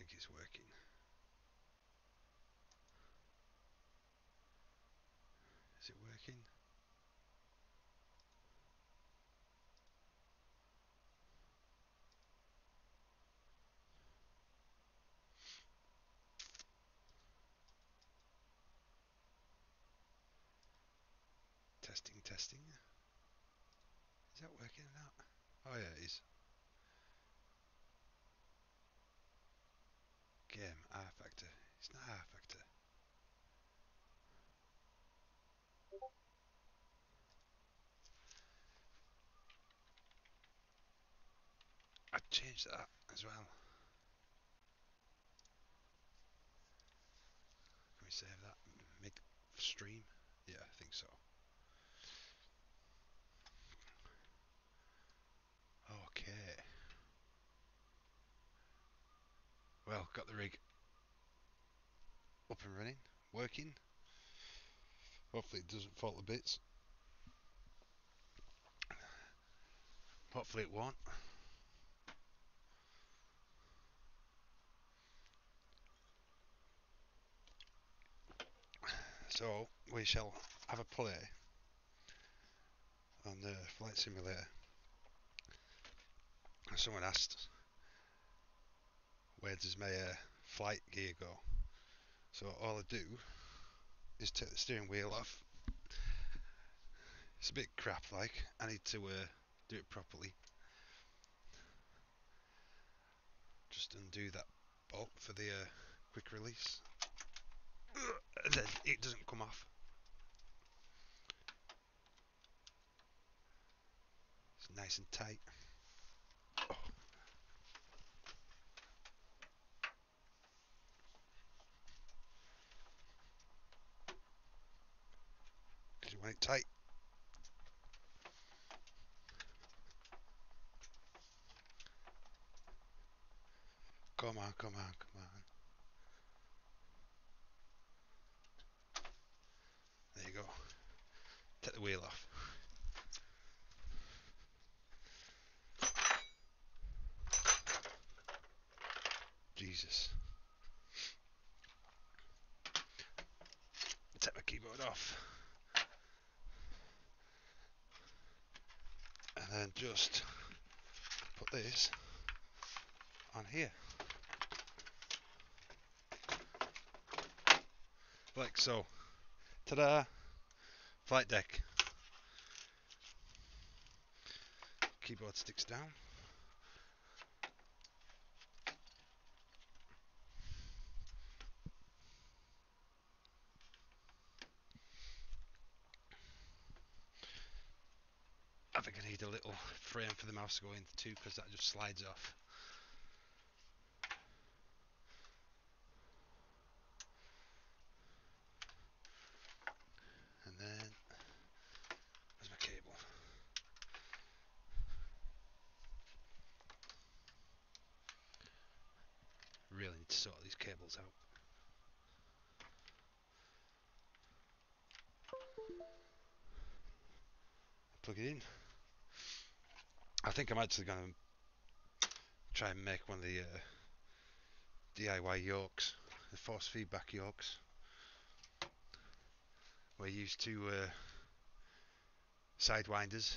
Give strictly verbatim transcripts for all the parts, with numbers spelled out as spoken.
think it's working. Is it working? Testing, testing. Is that working or not? Oh yeah, it is. Game, R Factor. It's not R Factor. I changed that as well. Can we save that mid stream? Yeah, I think so. Okay. Well, got the rig up and running, working. Hopefully it doesn't fall to bits. Hopefully it won't. So we shall have a play on the flight simulator. Someone asked, where does my uh, flight gear go? So all I do is take the steering wheel off. It's a bit crap, like I need to uh, do it properly. Just undo that bolt for the uh, quick release, and then it doesn't come off. It's nice and tight. Oh. Did you want it tight? Come on, come on, come on. There you go. Take the wheel off. Jesus. Take my keyboard off. And then just put this on here. Like so. Ta-da! Flight deck. Keyboard sticks down. I think I need a little frame for the mouse to go into too, because that just slides off. And then, where's my cable? Really need to sort these cables out. Plug it in. I think I'm actually going to try and make one of the uh, D I Y yokes, the force feedback yokes. We're used to uh, sidewinders.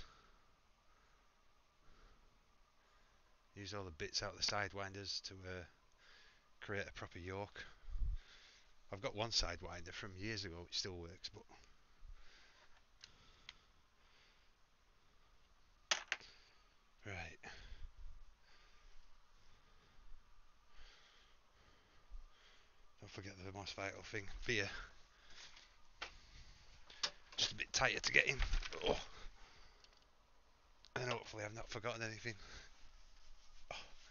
Use all the bits out of the sidewinders to uh, create a proper yoke. I've got one sidewinder from years ago which still works, but right. Don't forget the most vital thing, beer. Just a bit tighter to get in. Oh. And hopefully I've not forgotten anything. Oh.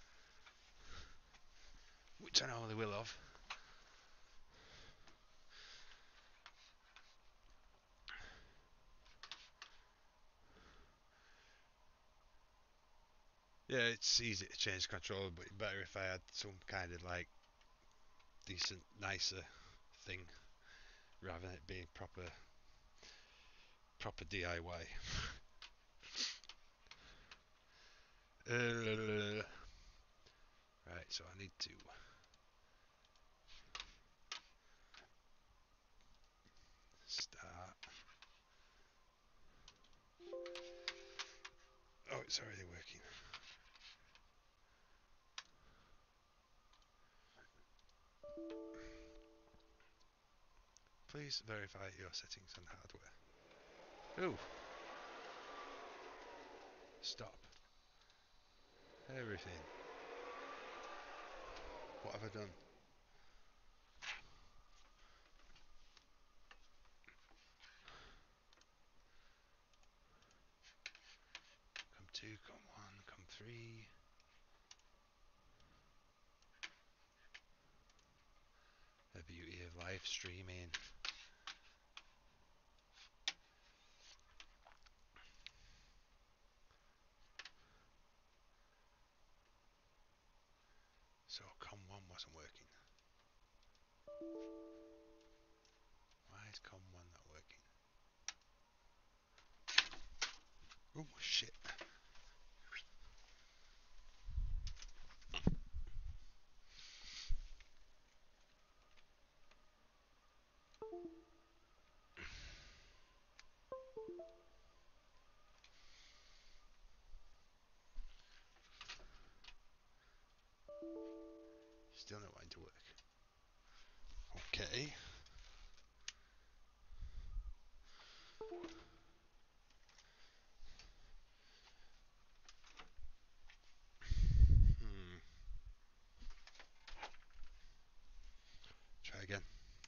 Which I normally will have. Yeah, it's easy to change controller, but better if I had some kind of like decent, nicer thing rather than it being proper, proper D I Y. Uh, right, so I need to it's already working. Please verify your settings on hardware. Ooh. Stop. Everything. What have I done? Come two, come one, come three. The beauty of live streaming. So com one wasn't working. Why is com one not working? Oh shit. Still not wanting to work. Okay. Hmm. Try again.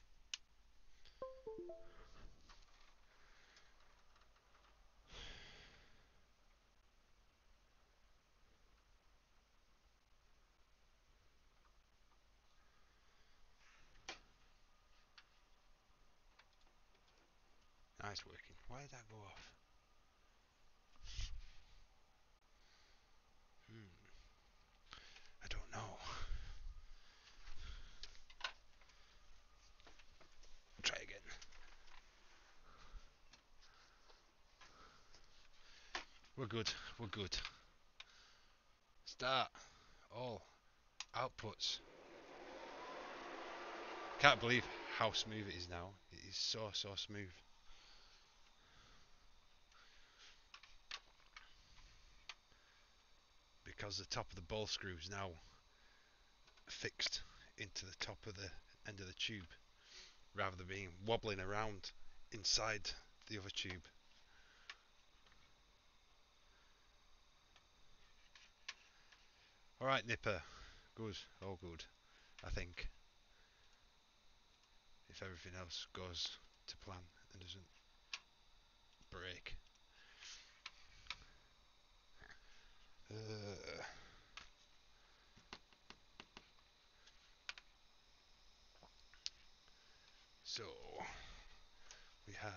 Nice working. Why did that go off? Hmm. I don't know. Try again. We're good. We're good. Start. All outputs. Can't believe how smooth it is now. It is so so smooth. Because the top of the ball screw is now fixed into the top of the end of the tube, rather than being wobbling around inside the other tube. Alright, Nipper. Good. All good. I think. If everything else goes to plan and doesn't break. Uh, so, we have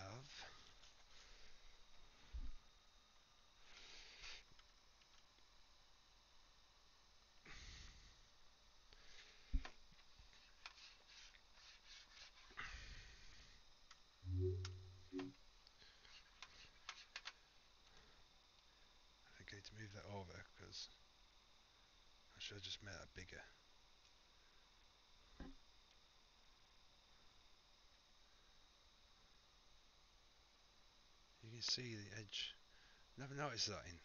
I think I need to move that over because I should have just made that bigger. You can see the edge. Never noticed that in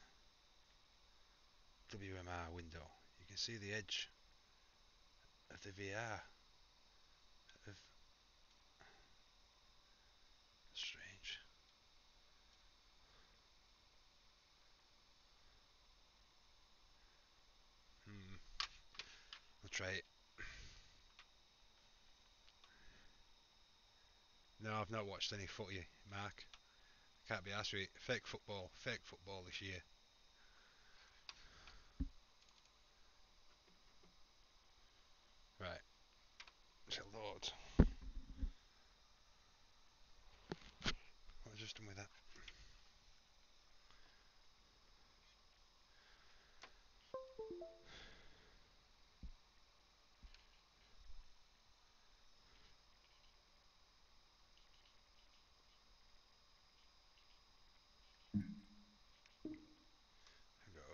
W M R window. You can see the edge of the V R. Of strange. Hmm. I'll try it. No, I've not watched any footy, Mark. Can't be asked with it. Fake football. Fake football this year. Right. So load. What have I just done with that? I go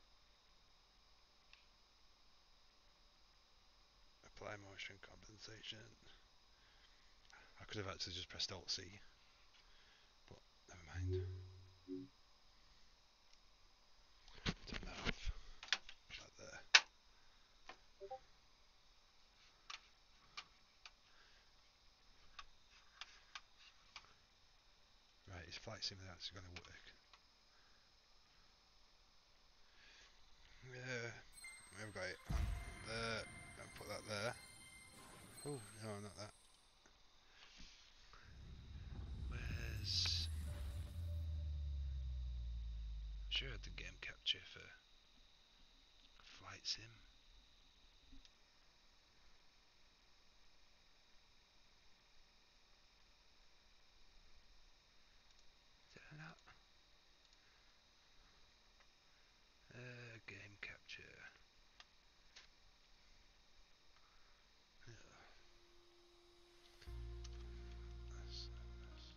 apply motion compensation. I could have actually just pressed Alt C, but never mind. this flight simulator is going to work. Yeah, we've got it on there. I'll put that there. Oh, no, not that. Where's... I'm sure I had the game capture for flight sim. Did I not? Uh, game capture. That's, that's.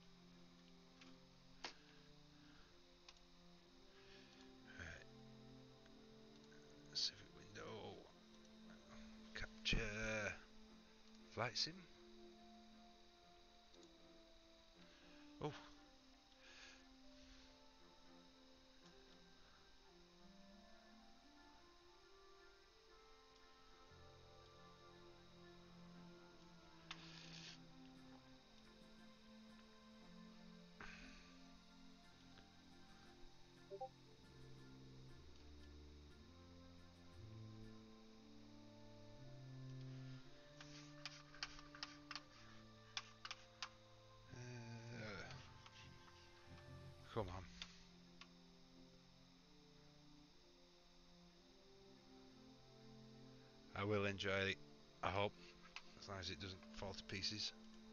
Right. Civic window. Capture. Flight sim. Oh. Uh, come on. I will enjoy it, I hope, as long as it doesn't fall to pieces.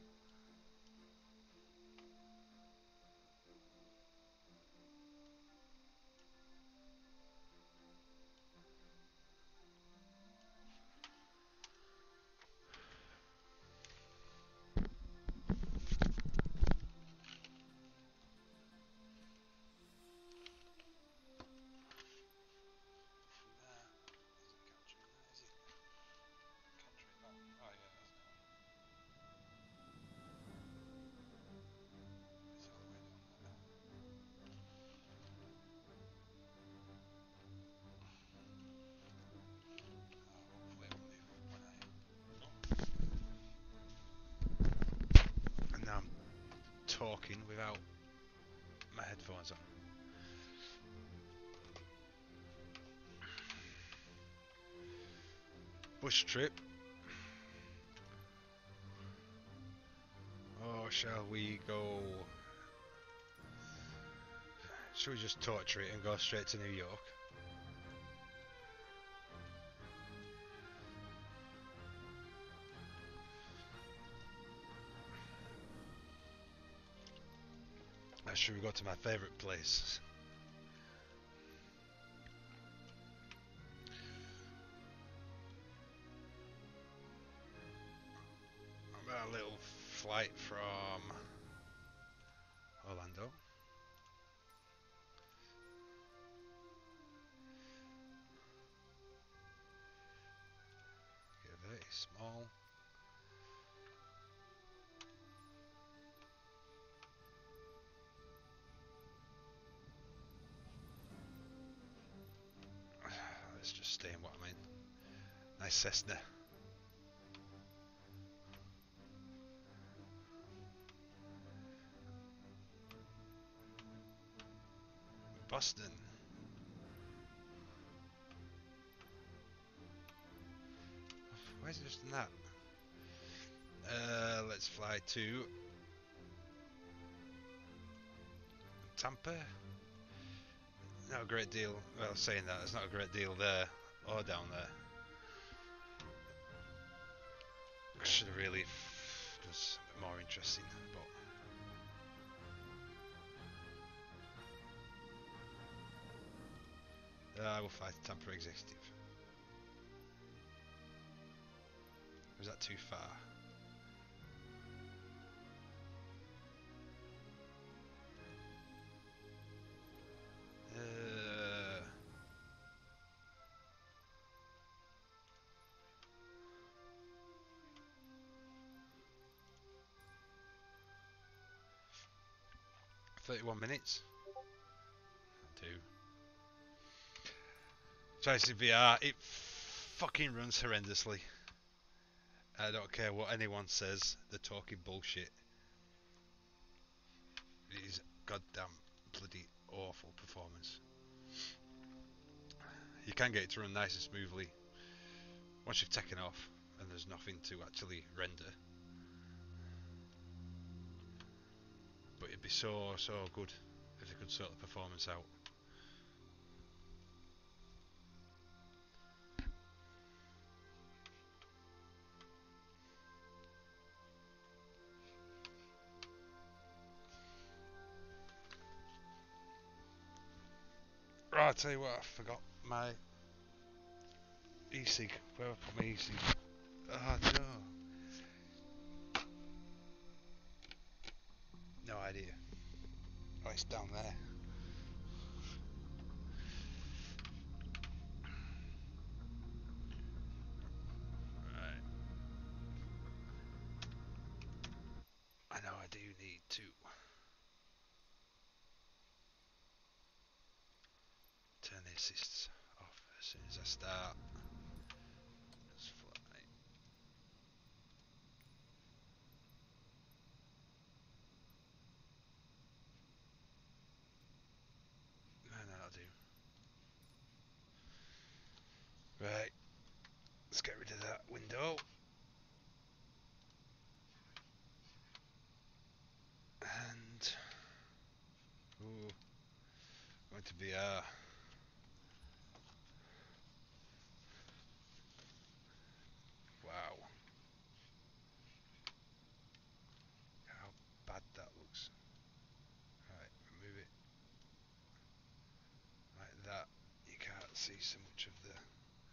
And now I'm talking without my headphones on. Bush trip. Or shall we go... Shall we just torture it and go straight to New York? Or should we go to my favourite place? About a little flight from Orlando. Okay, very small. Let's just stay in what I'm in. Nice Cessna. Boston. Why is it just in that? Uh, let's fly to Tampa. Not a great deal. Well, saying that, there's not a great deal there or down there. I should have really done something more interesting, but uh, I will fly to Tampa Executive. Was that too far? Uh, thirty-one minutes. I do. Try V R. It fucking runs horrendously. I don't care what anyone says. They're talking bullshit. It is goddamn bloody awful performance. You can get it to run nice and smoothly once you've taken off and there's nothing to actually render. But it'd be so, so good if they could sort the performance out. Right, I'll tell you what, I forgot my e-cig. Where have I put my e-cig? Oh no. No idea. Oh, it's down there. Right. I know I do need to turn the assists off as soon as I start. Let's fly. No, no, that'll do. Right. Let's get rid of that window. And ooh, going to V R. Wow. How bad that looks. Right, remove it like that. You can't see so much of the.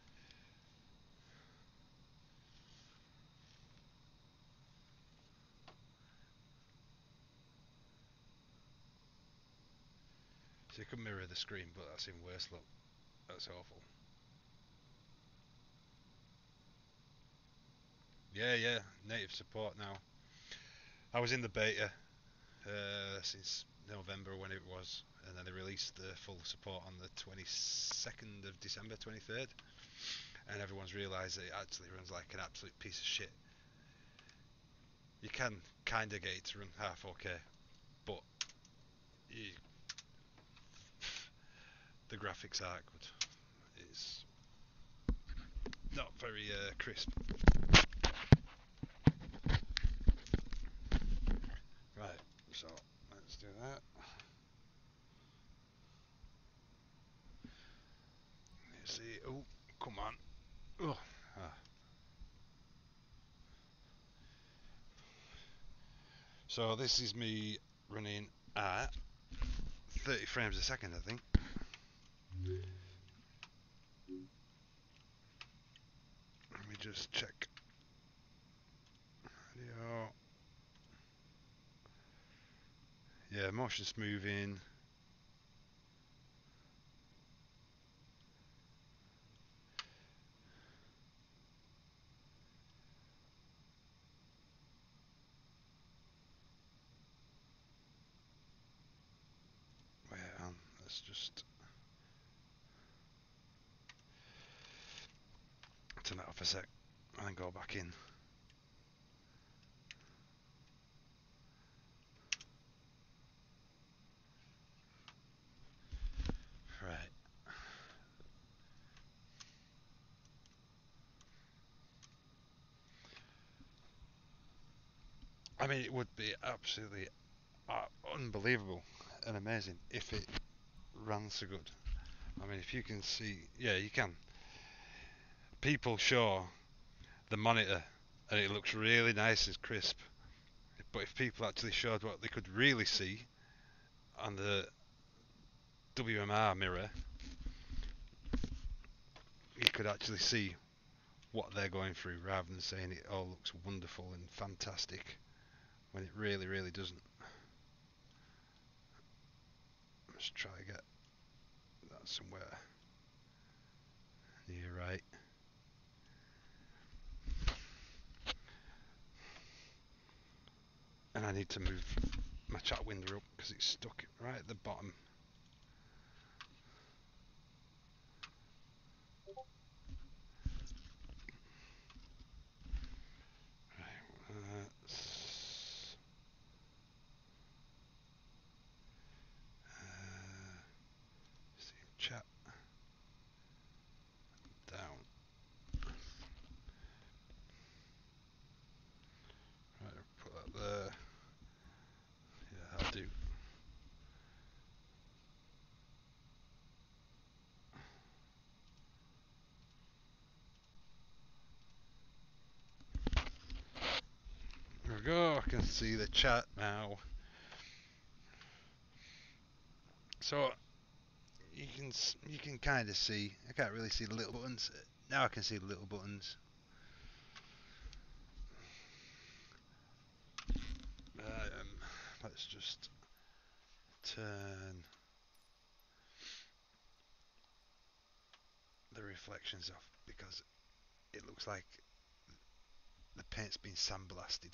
So you could mirror the screen, but that's even worse. Look, that's awful. Yeah, yeah, native support now. I was in the beta uh, since November when it was, and then they released the full support on the twenty-second of December, twenty-third, and everyone's realised that it actually runs like an absolute piece of shit. You can kind of get it to run half okay, but you, the graphics aren't good. It's not very uh, crisp. Right, so let's do that. Let's see. Oh, come on. Oh, ah. So this is me running at thirty frames a second, I think. Let me just check. Video. Yeah, motion smoothing. Wait, um, let's just turn that off a sec and then go back in. Right. I mean, it would be absolutely uh, unbelievable and amazing if it ran so good. I mean, if you can see, yeah, you can. People show the monitor and it looks really nice and crisp. But if people actually showed what they could really see on the W M R mirror, you could actually see what they're going through rather than saying it all looks wonderful and fantastic when it really, really doesn't. Let's try to get that somewhere near right. And I need to move my chat window up because it's stuck right at the bottom. Right, uh, see the chat now. So you can you can kind of see. I can't really see the little buttons. Now I can see the little buttons. Um, let's just turn the reflections off because it looks like the paint's been sandblasted.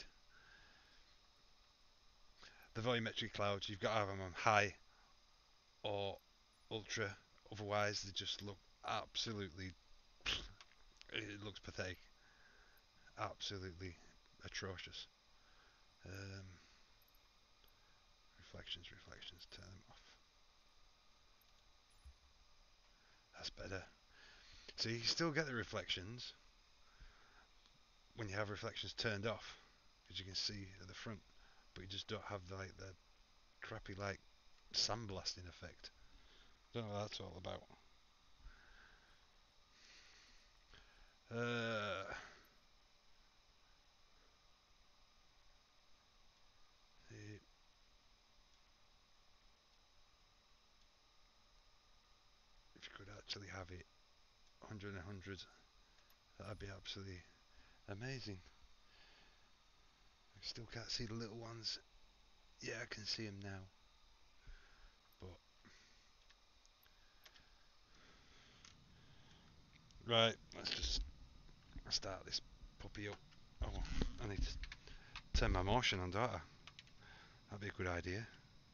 The volumetric clouds, you've got to have them on high or ultra, otherwise they just look absolutely, it looks pathetic, absolutely atrocious. Um, reflections, reflections, turn them off. That's better. So you still get the reflections when you have reflections turned off, because you can see at the front, but you just don't have the, like the crappy like sandblasting effect. Don't know what that's all about. Uh, the, if you could actually have it one hundred and one hundred, that'd be absolutely amazing. I still can't see the little ones. Yeah, I can see them now. But right, let's just start this puppy up. Oh, I need to turn my motion on, don't I? That'd be a good idea.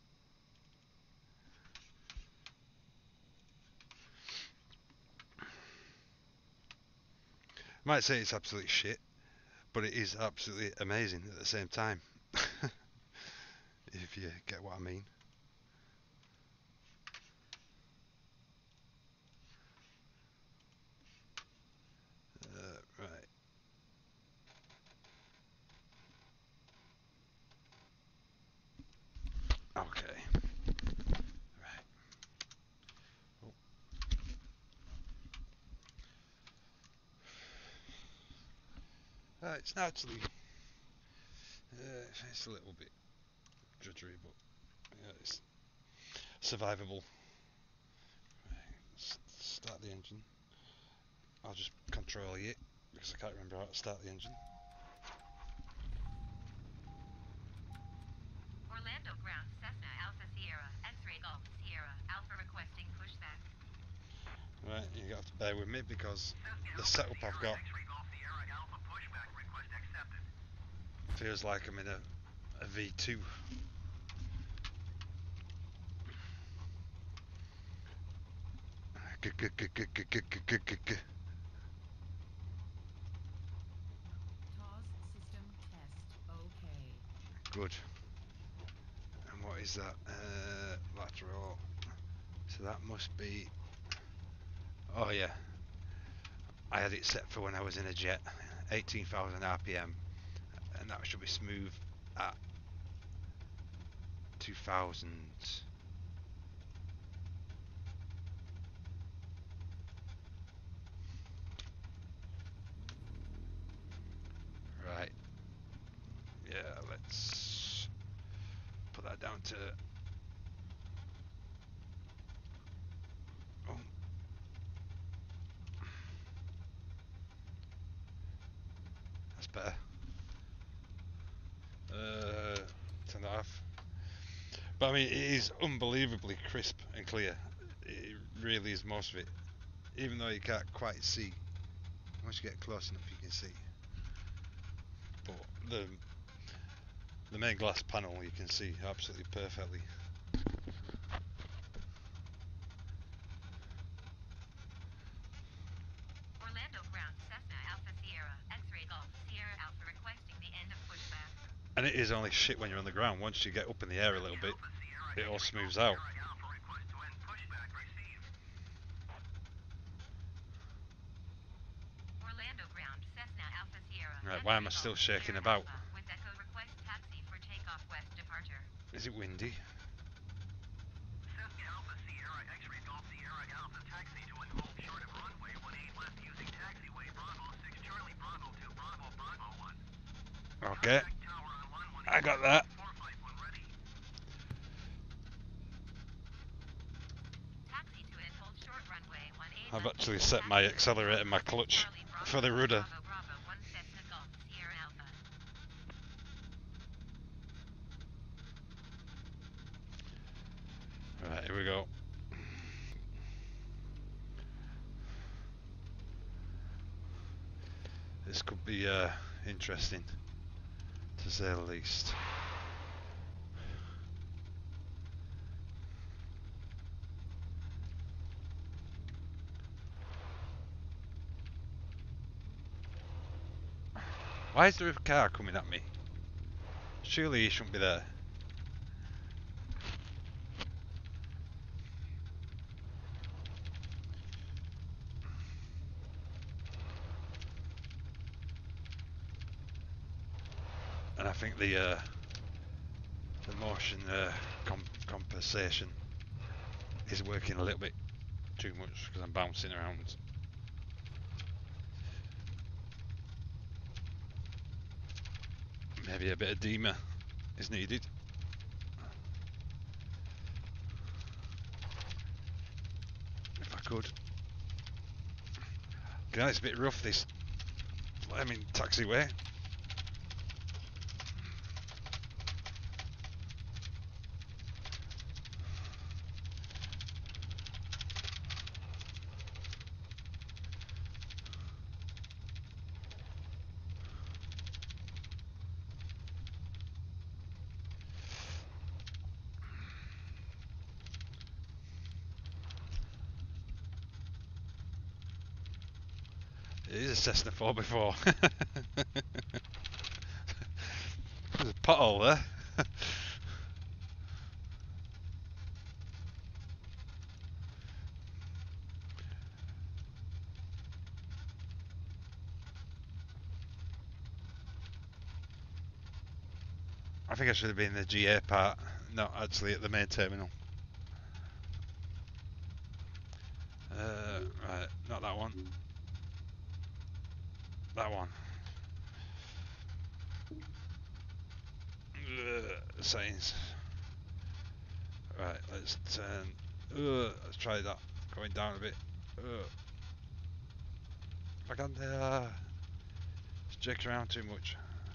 I might say it's absolute shit, but it is absolutely amazing at the same time. If you get what I mean. Uh, right. Okay. Right. Oh. Uh, it's naturally. Uh, it's a little bit drudgery, but yeah, it's survivable. Right. Start the engine. I'll just control it because I can't remember how to start the engine. Orlando ground Cessna Alpha Sierra X-ray Golf Sierra Alpha requesting pushback. Right, you have to bear with me because the setup I've got feels like I'm in a, a V two. G -g -g -g -g -g -g -g -g. System test okay. Good. And what is that? Uh, lateral. So that must be. Oh yeah. I had it set for when I was in a jet, eighteen thousand R P M, and that should be smooth at two thousand. Right. Yeah, let's put that down to. Oh. That's better. Uh, turn that off. But I mean, it is unbelievably crisp and clear. It really is, most of it. Even though you can't quite see. Once you get close enough, you can see. But the the main glass panel you can see absolutely perfectly. Orlando ground Cessna Alpha Sierra X-ray Golf Sierra Alpha requesting the end of pushback. And it is only shit when you're on the ground. Once you get up in the air a little bit, it all smooths out. Orlando ground Cessna Alpha Sierra. Right, why am I still shaking about? With Echo request taxi for takeoff west departure. Is it windy? Cessna Alpha Sierra X-ray Golf Sierra Alpha taxi to and hold short of runway one eight left using taxiway Bravo six Charlie Bravo two Bravo Bravo one. Okay. I I got that. Taxi to it, hold short runway one eight. I've actually set my accelerator and my clutch for the rudder. Bravo, Bravo, one Cessna Golf, Sierra Alpha. Right, here we go. This could be uh, interesting, to say the least. Why is there a car coming at me? Surely he shouldn't be there. And I think the uh, the motion uh, comp compensation is working a little bit too much because I'm bouncing around. Maybe a bit of Dima is needed. If I could. Okay, it's a bit rough this, I mean, taxiway. It is a Cessna four before. There's a pothole there. I think I should have been in the G A part, not actually at the main terminal. Uh, right, not that one. That one. Ugh, settings. Right, let's turn. Ugh, let's try that. Going down a bit. Ugh. Back on there. It's jerking around too much.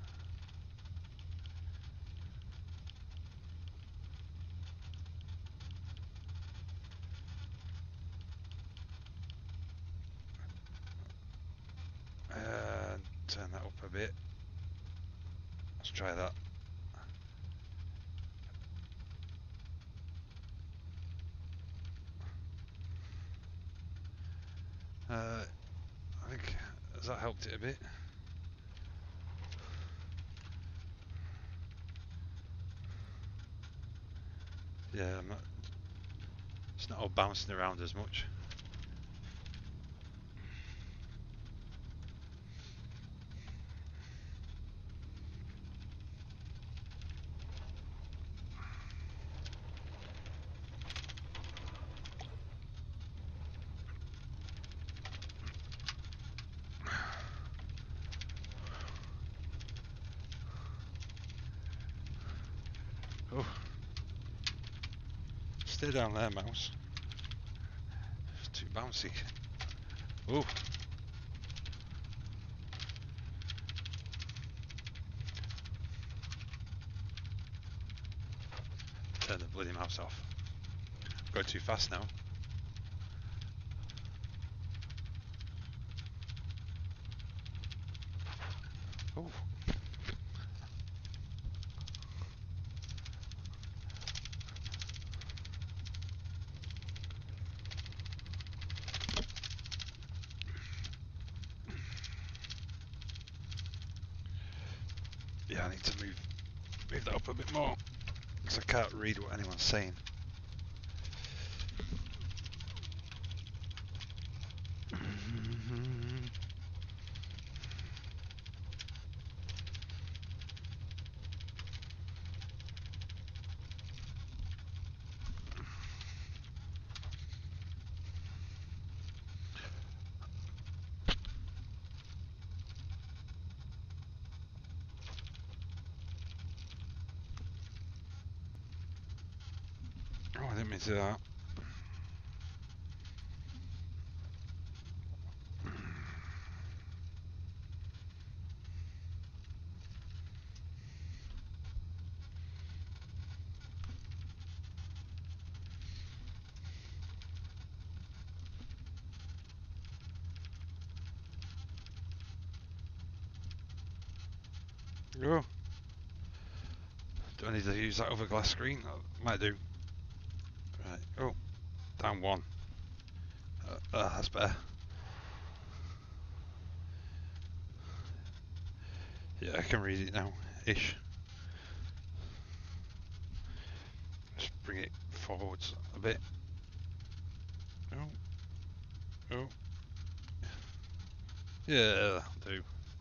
And turn that up a bit. Let's try that. Uh, I think, has that helped it a bit? Yeah, I'm not, it's not all bouncing around as much. Oh, stay down there, mouse. It's too bouncy. Oh, turn the bloody mouse off. Going too fast now. Oh. Yeah, I need to move move that up a bit more because I can't read what anyone's saying. Let me do that. Oh. Do I need to use that other glass screen? I might do. Right. Oh. Down one. Uh, uh, that's better. Yeah, I can read it now. Ish. Just bring it forwards a bit. Oh. Oh. Yeah, that'll do.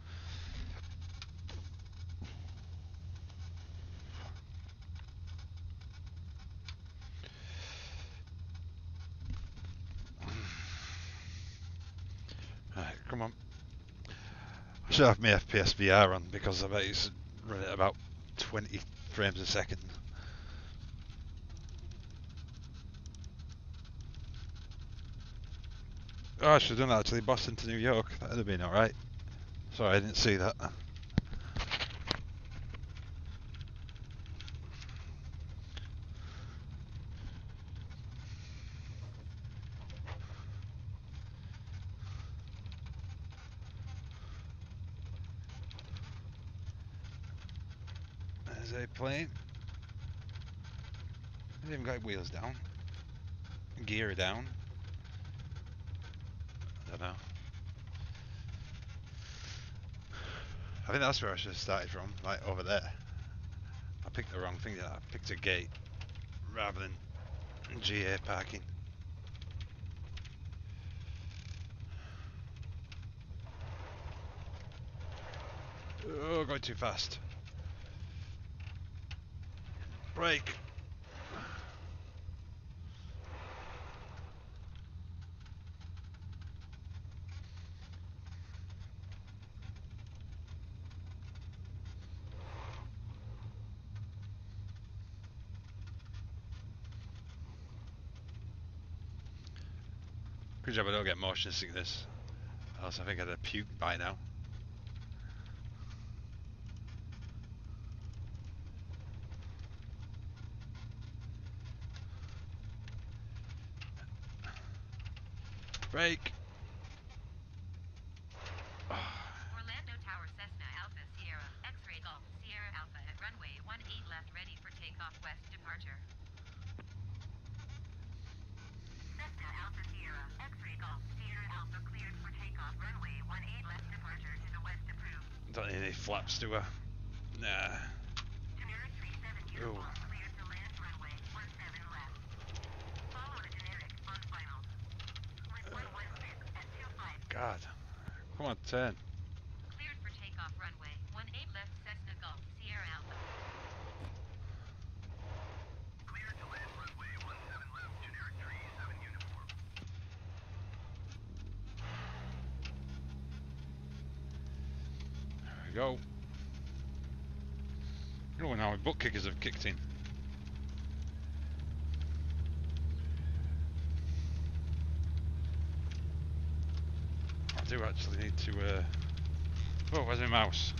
Right, come on. I should have my F P S V R on because I bet it's running at about twenty frames a second. Oh, I should have done that actually. Boston to New York. That would have been alright. Sorry, I didn't see that. There's a plane. I haven't got wheels down. Gear down. I don't know. I think that's where I should have started from, like over there. I picked the wrong thing. I picked a gate rather than G A parking. Oh, going too fast. Brake. Good job I don't get motion sickness. Else I think I'd have puked by now. Brake. Orlando Tower Cessna Alpha Sierra X-ray Golf Sierra Alpha at runway one eight left ready for takeoff west departure. Cessna Alpha Sierra X-ray Golf Sierra Alpha cleared for takeoff runway one eight left departure to the west approved. Don't need any flaps to her. Nah. Generic three seven uniform cleared to land runway one seven left. Follow the generic on final. With one one six at two five. God. Come on, turn. Cleared for takeoff runway one eight left Cessna Golf Sierra Alpha. Cleared to land runway one seven left generic three seven uniform. There we go. Oh, now my butt kickers have kicked in. I do actually need to. Uh... Oh, where's my mouse?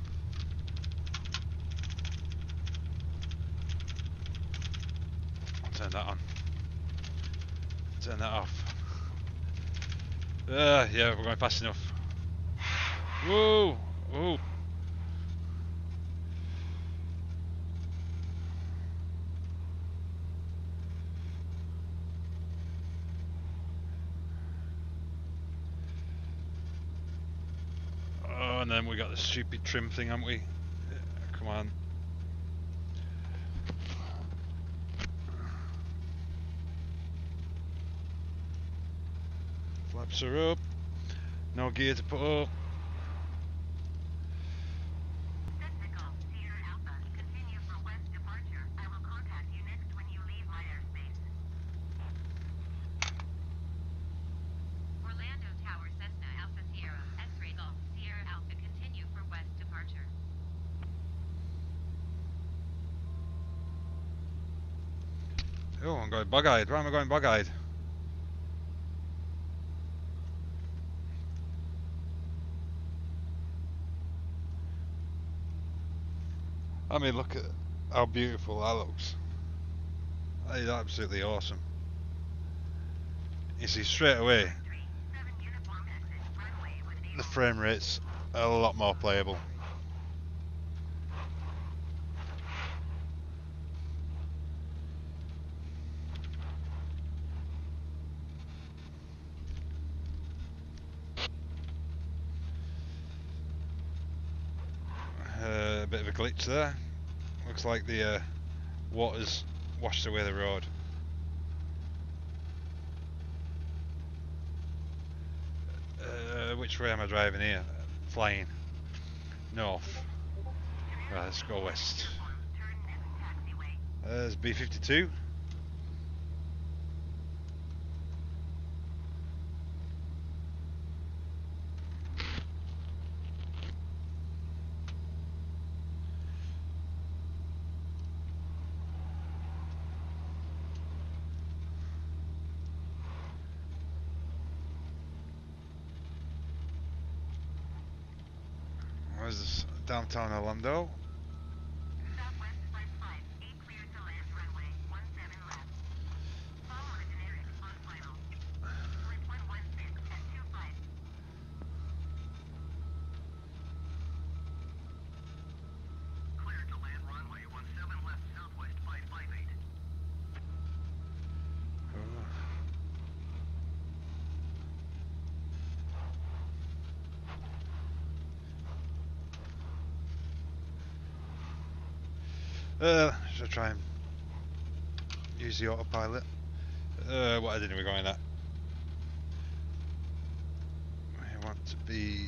I'll turn that on. Turn that off. Uh, yeah, we're going fast enough. Whoa! Oh! Oh, and then we got the stupid trim thing, haven't we? Yeah, come on. Flaps are up. No gear to put up. Cessna Golf Sierra Alpha, continue for west departure. I will contact you next when you leave my airspace. Orlando Tower Cessna Alpha Sierra X-ray Golf Sierra Alpha, continue for west departure. Oh, I'm going bug-eyed. Why am I going bug-eyed? I mean, look at how beautiful that looks. That is absolutely awesome. You see straight away, the frame rate's a lot more playable. Uh, a bit of a glitch there. Looks like the uh, water's washed away the road. Uh, which way am I driving here? Flying north. Right, let's go west. Uh, there's B fifty-two. Where's this? Downtown Orlando. Southwest flight five, eight cleared to land runway one seven left. Follow the generic on final. Split one one six at two five. Cleared to land runway one seven left southwest flight five eight. Uh, should I try and use the autopilot? Uh, what heading are we going at? We want to be...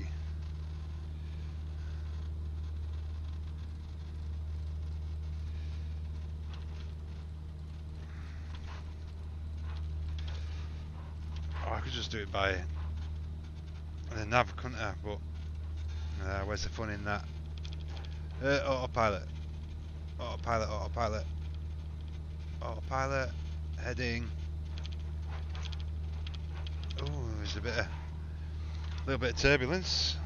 Oh, I could just do it by the nav, couldn't I? But uh, where's the fun in that? Uh, autopilot. Autopilot, autopilot. Autopilot. Heading. Oh, there's a bit of... little bit of turbulence.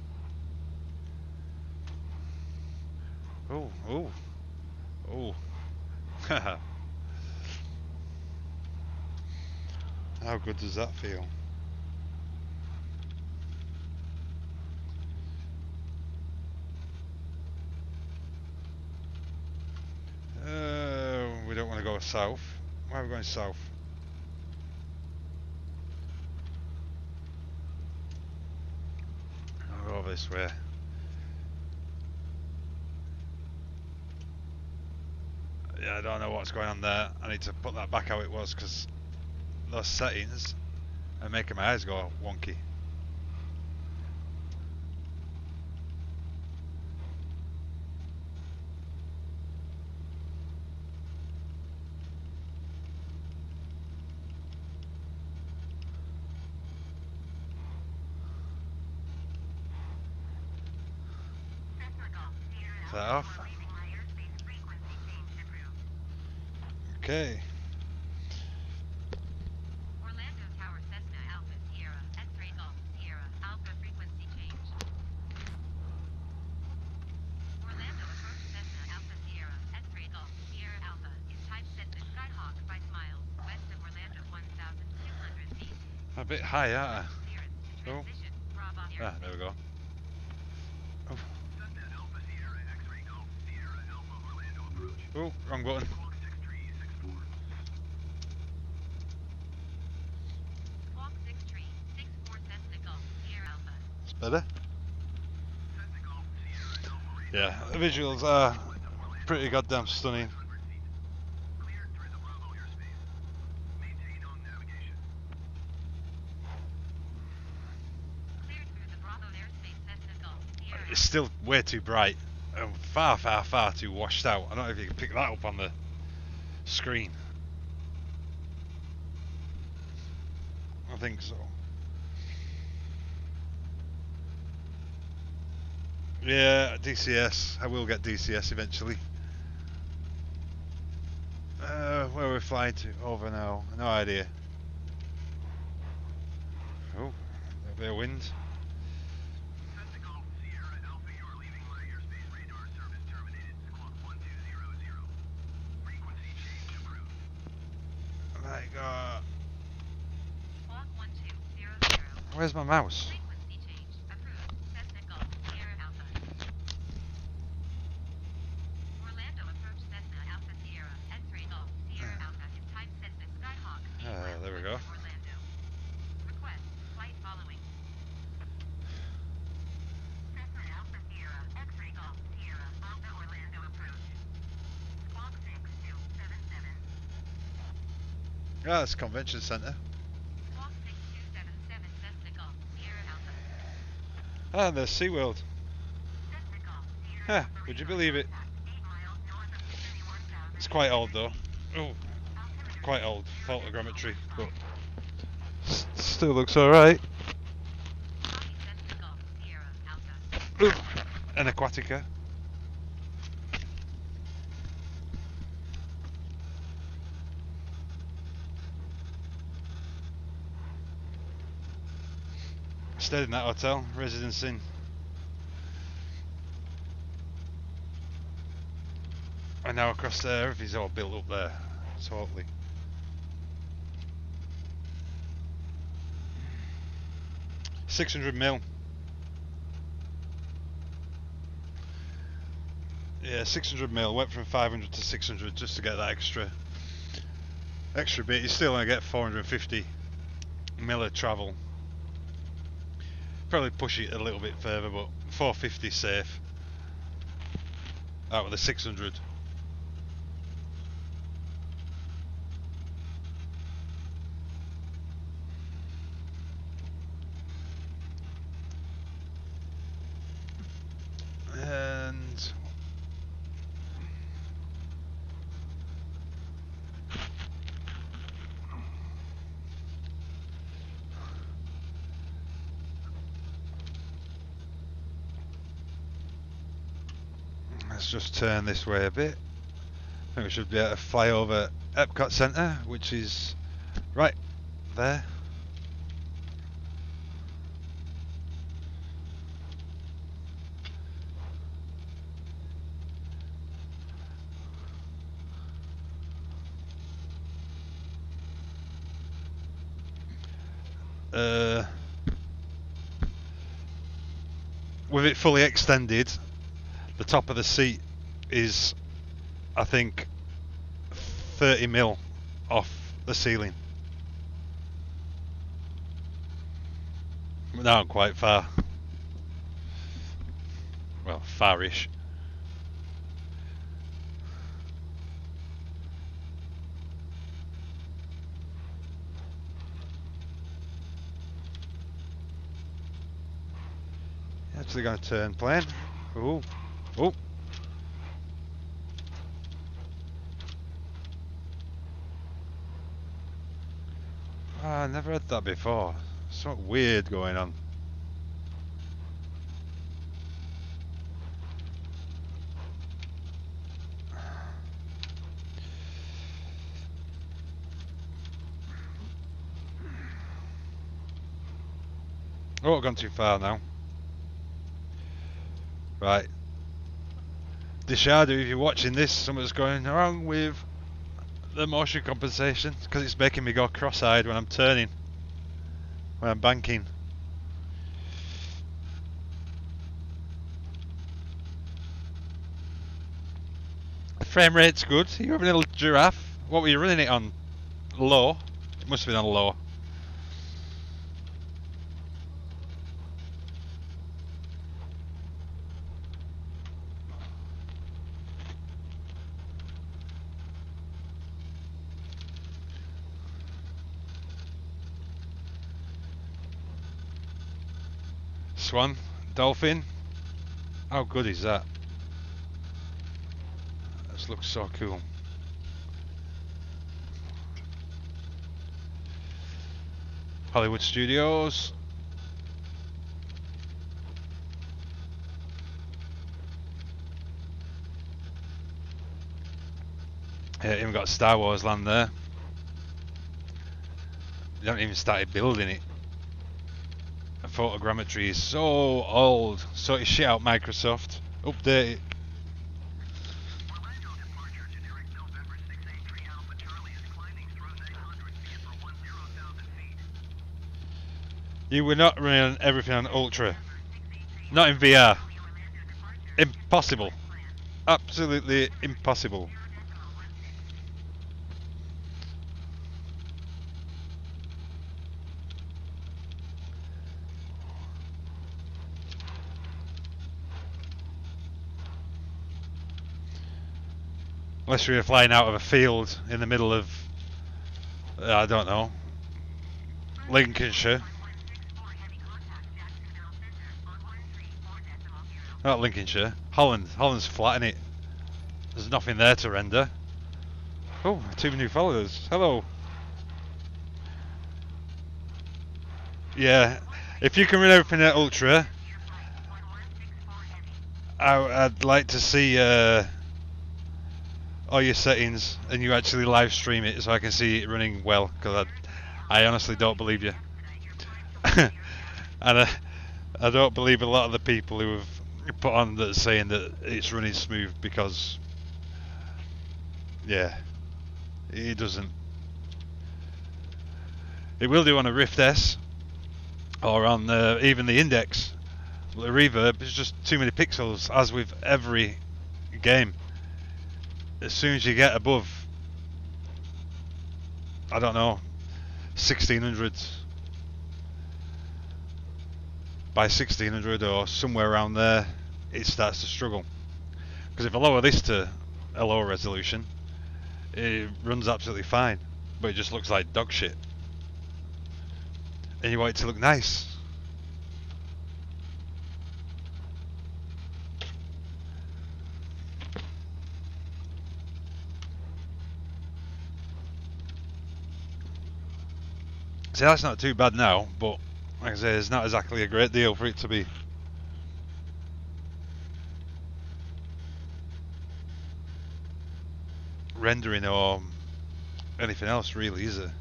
Oh, oh. Oh. Haha. How good does that feel? Uh, we don't want to go south. Why are we going south? I'll go over this way. Yeah, I don't know what's going on there. I need to put that back how it was because those settings are making my eyes go wonky. Is that off? Okay. Orlando Tower Cessna Alpha Sierra X-ray Golf Sierra Alpha frequency change. Orlando approach Cessna Alpha Sierra X-ray Golf Sierra Alpha is typeset the Skyhawk five miles west of Orlando one thousand two hundred feet. A bit high, aren't I? Clearance to Oh. transition. Bravo Ah, there we go. Oh, Cessna Alpha Sierra X-ray Golf Sierra Alpha Orlando approach. oh, wrong button. Squawk six three six four. Squawk six three six four Cessna Golf Sierra Alpha. It's better. Cessna Golf Sierra Alpha radio. Yeah, the visuals are pretty goddamn stunning. Cleared through the Bravo airspace. Maintain on navigation. Cleared through the Bravo airspace, Cessna Golf Sierra. It's still way too bright. And far, far, far too washed out. I don't know if you can pick that up on the screen. I think so. Yeah, D C S. I will get D C S eventually. Uh, Uh, where are we flying to? Over now. No idea. Oh, a bit of wind. My God. Squawk one two zero zero. Where's my mouse? Frequency change approved. Cessna Golf Sierra Alpha. Orlando approach Cessna Alpha Sierra X-ray Golf Sierra Alpha. Type Cessna Skyhawk. eight Ah, miles there we west go. of Orlando. Request flight following. Cessna Alpha Sierra X-ray Golf Sierra Alpha Orlando approach. Squawk six two seven seven. Ah, that's convention centre. Squawk six two seven seven Cessna Golf Sierra Alpha. Ah, there's SeaWorld. Cessna Golf Sierra Huh, Alpha would you radar believe it? contact eight miles north of thirty-one thousand. It's quite old though. Oh, Altimeter quite old. zero Photogrammetry, zero but s- still looks alright. Copy Cessna Golf Sierra Alpha. An Aquatica. Stayed in that hotel, Residence Inn. And now across there, everything's all built up there. Totally. Six hundred mil. Yeah, six hundred mil. Went from five hundred to six hundred just to get that extra, extra bit. You still only get four hundred fifty mil of travel. Probably push it a little bit further, but four fifty safe. Out of the six hundred. And let's just turn this way a bit. I think we should be able to fly over Epcot Centre, which is right there. Uh, with it fully extended, the top of the seat is, I think, thirty mil off the ceiling. But now I'm quite far. Well, far-ish. Actually going to turn plane. Oh, oh. Ah, I never had that before. Something weird going on. Oh, I've gone too far now. Right. Deshadu, if you're watching this, something's going wrong with the motion compensation because it's making me go cross-eyed when I'm turning, when I'm banking. The frame rate's good. You're having a little giraffe. What were you running it on? Low? It must have been on low. Swan, dolphin. How good is that? This looks so cool. Hollywood Studios. Uh, even got Star Wars Land there. You haven't even started building it. The photogrammetry is so old. Sort your shit out, Microsoft. Update it. Orlando departure generic November six eight three Alpha Charlie is climbing through nine hundred feet for one zero thousand feet. You were not running everything on Ultra. Not in V R. Impossible. Absolutely impossible. Unless we were flying out of a field in the middle of, uh, I don't know, Lincolnshire. Not Lincolnshire. Holland. Holland's flat, innit? There's nothing there to render. Oh, two new followers. Hello. Yeah, if you can run everything at Ultra, I, I'd like to see uh, all your settings and you actually live stream it so I can see it running well, because I, I honestly don't believe you. And I, I don't believe a lot of the people who have put on that saying that it's running smooth, because yeah, it doesn't. It will do on a Rift S or on uh, even the Index. The reverb is just too many pixels, as with every game. As soon as you get above, I don't know, sixteen hundred by sixteen hundred or somewhere around there, it starts to struggle. Because if I lower this to a lower resolution, it runs absolutely fine, but it just looks like dog shit. And you want it to look nice. See, that's not too bad now, but like I say, it's not exactly a great deal for it to be. Rendering or anything else really, is it?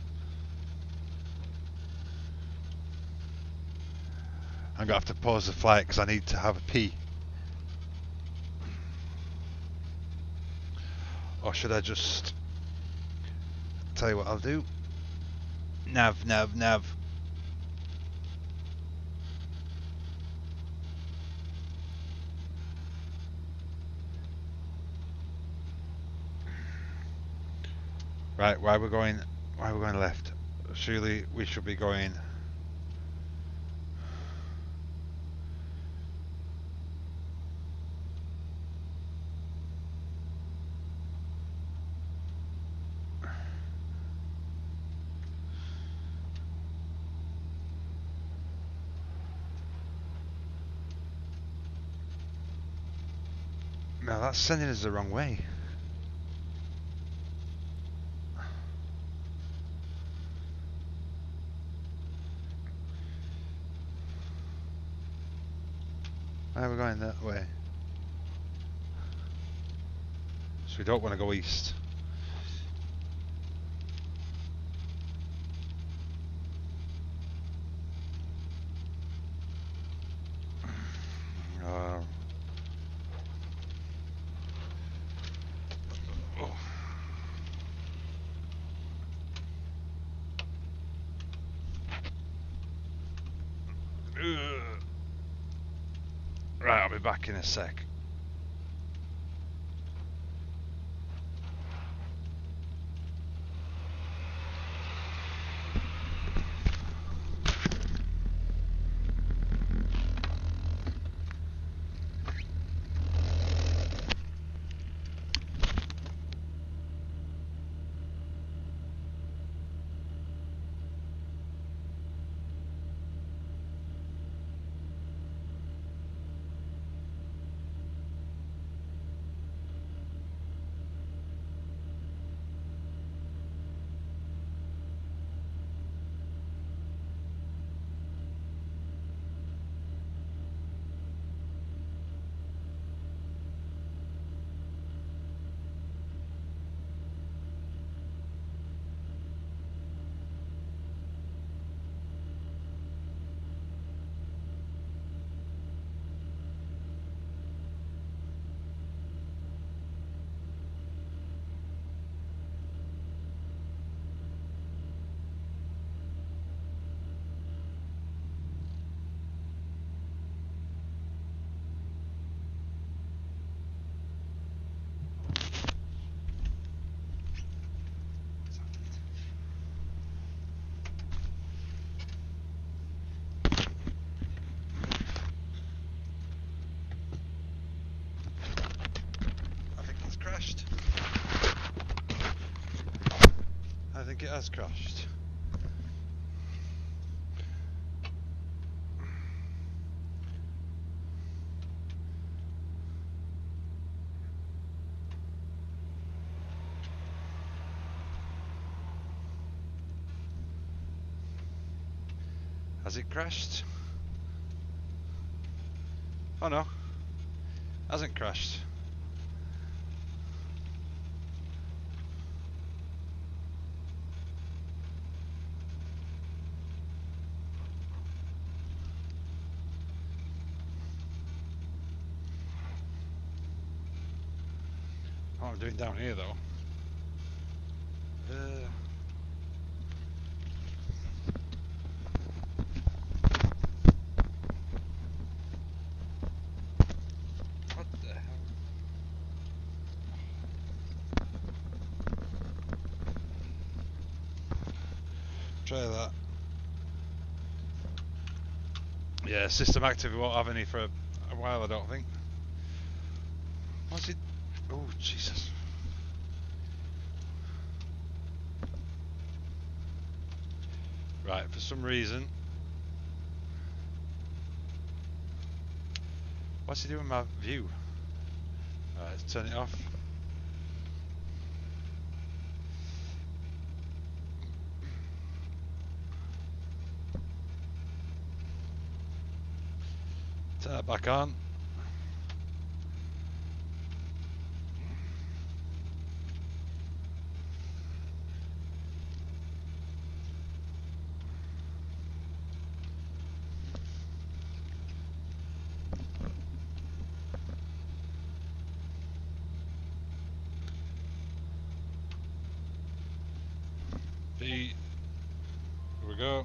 I'm gonna have to pause the flight because I need to have a pee. Or should I just tell you what I'll do? Nav, nav, nav. Right, why we're going? Why we're going left? Surely we should be going. No, that's sending us the wrong way. Why are we going that way? So we don't want to go east. Uh, oh. Right, I'll be back in a sec. Has it crashed? Oh no, hasn't crashed. What I'm doing down here though. Uh, what the hell? Try that. Yeah, system active. We won't have any for a, a while, I don't think. What's it? Oh, Jesus. Right, for some reason. What's he doing with my view? Right, let's turn it off. Turn that back on. B. Here we go.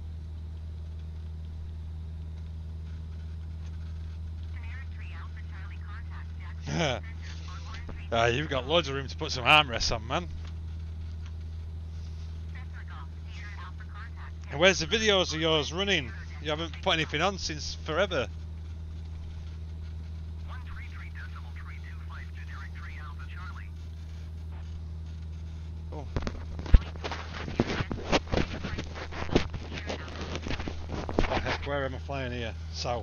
Ah, you've got loads of room to put some armrests on, man. And where's the videos of yours running? You haven't put anything on since forever. Oh. Oh heck, where am I flying here? South.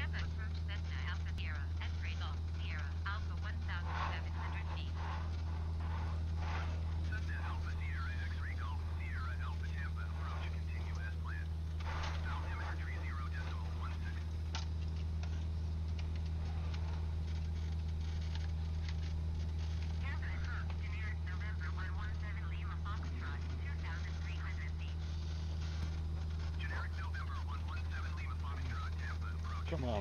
Come on.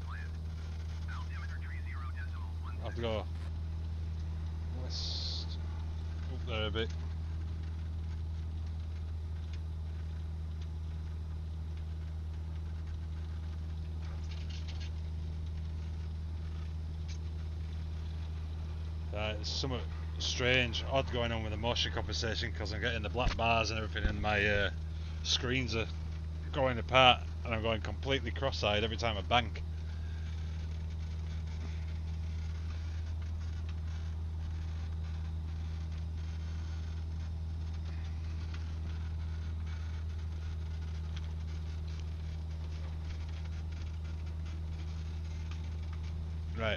I have to go west, up there a bit. Uh, it's somewhat strange, odd going on with the motion compensation because I'm getting the black bars and everything, and my uh, screens are going apart, and I'm going completely cross-eyed every time I bank. Right.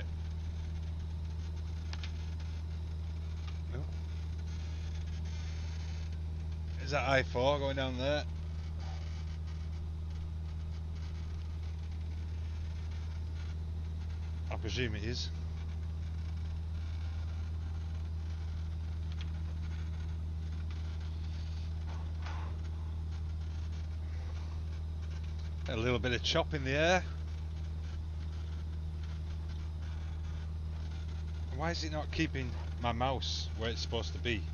Oh. Is that I four going down there? I presume it is. A little bit of chop in the air. Why is it not keeping my mouse where it's supposed to be?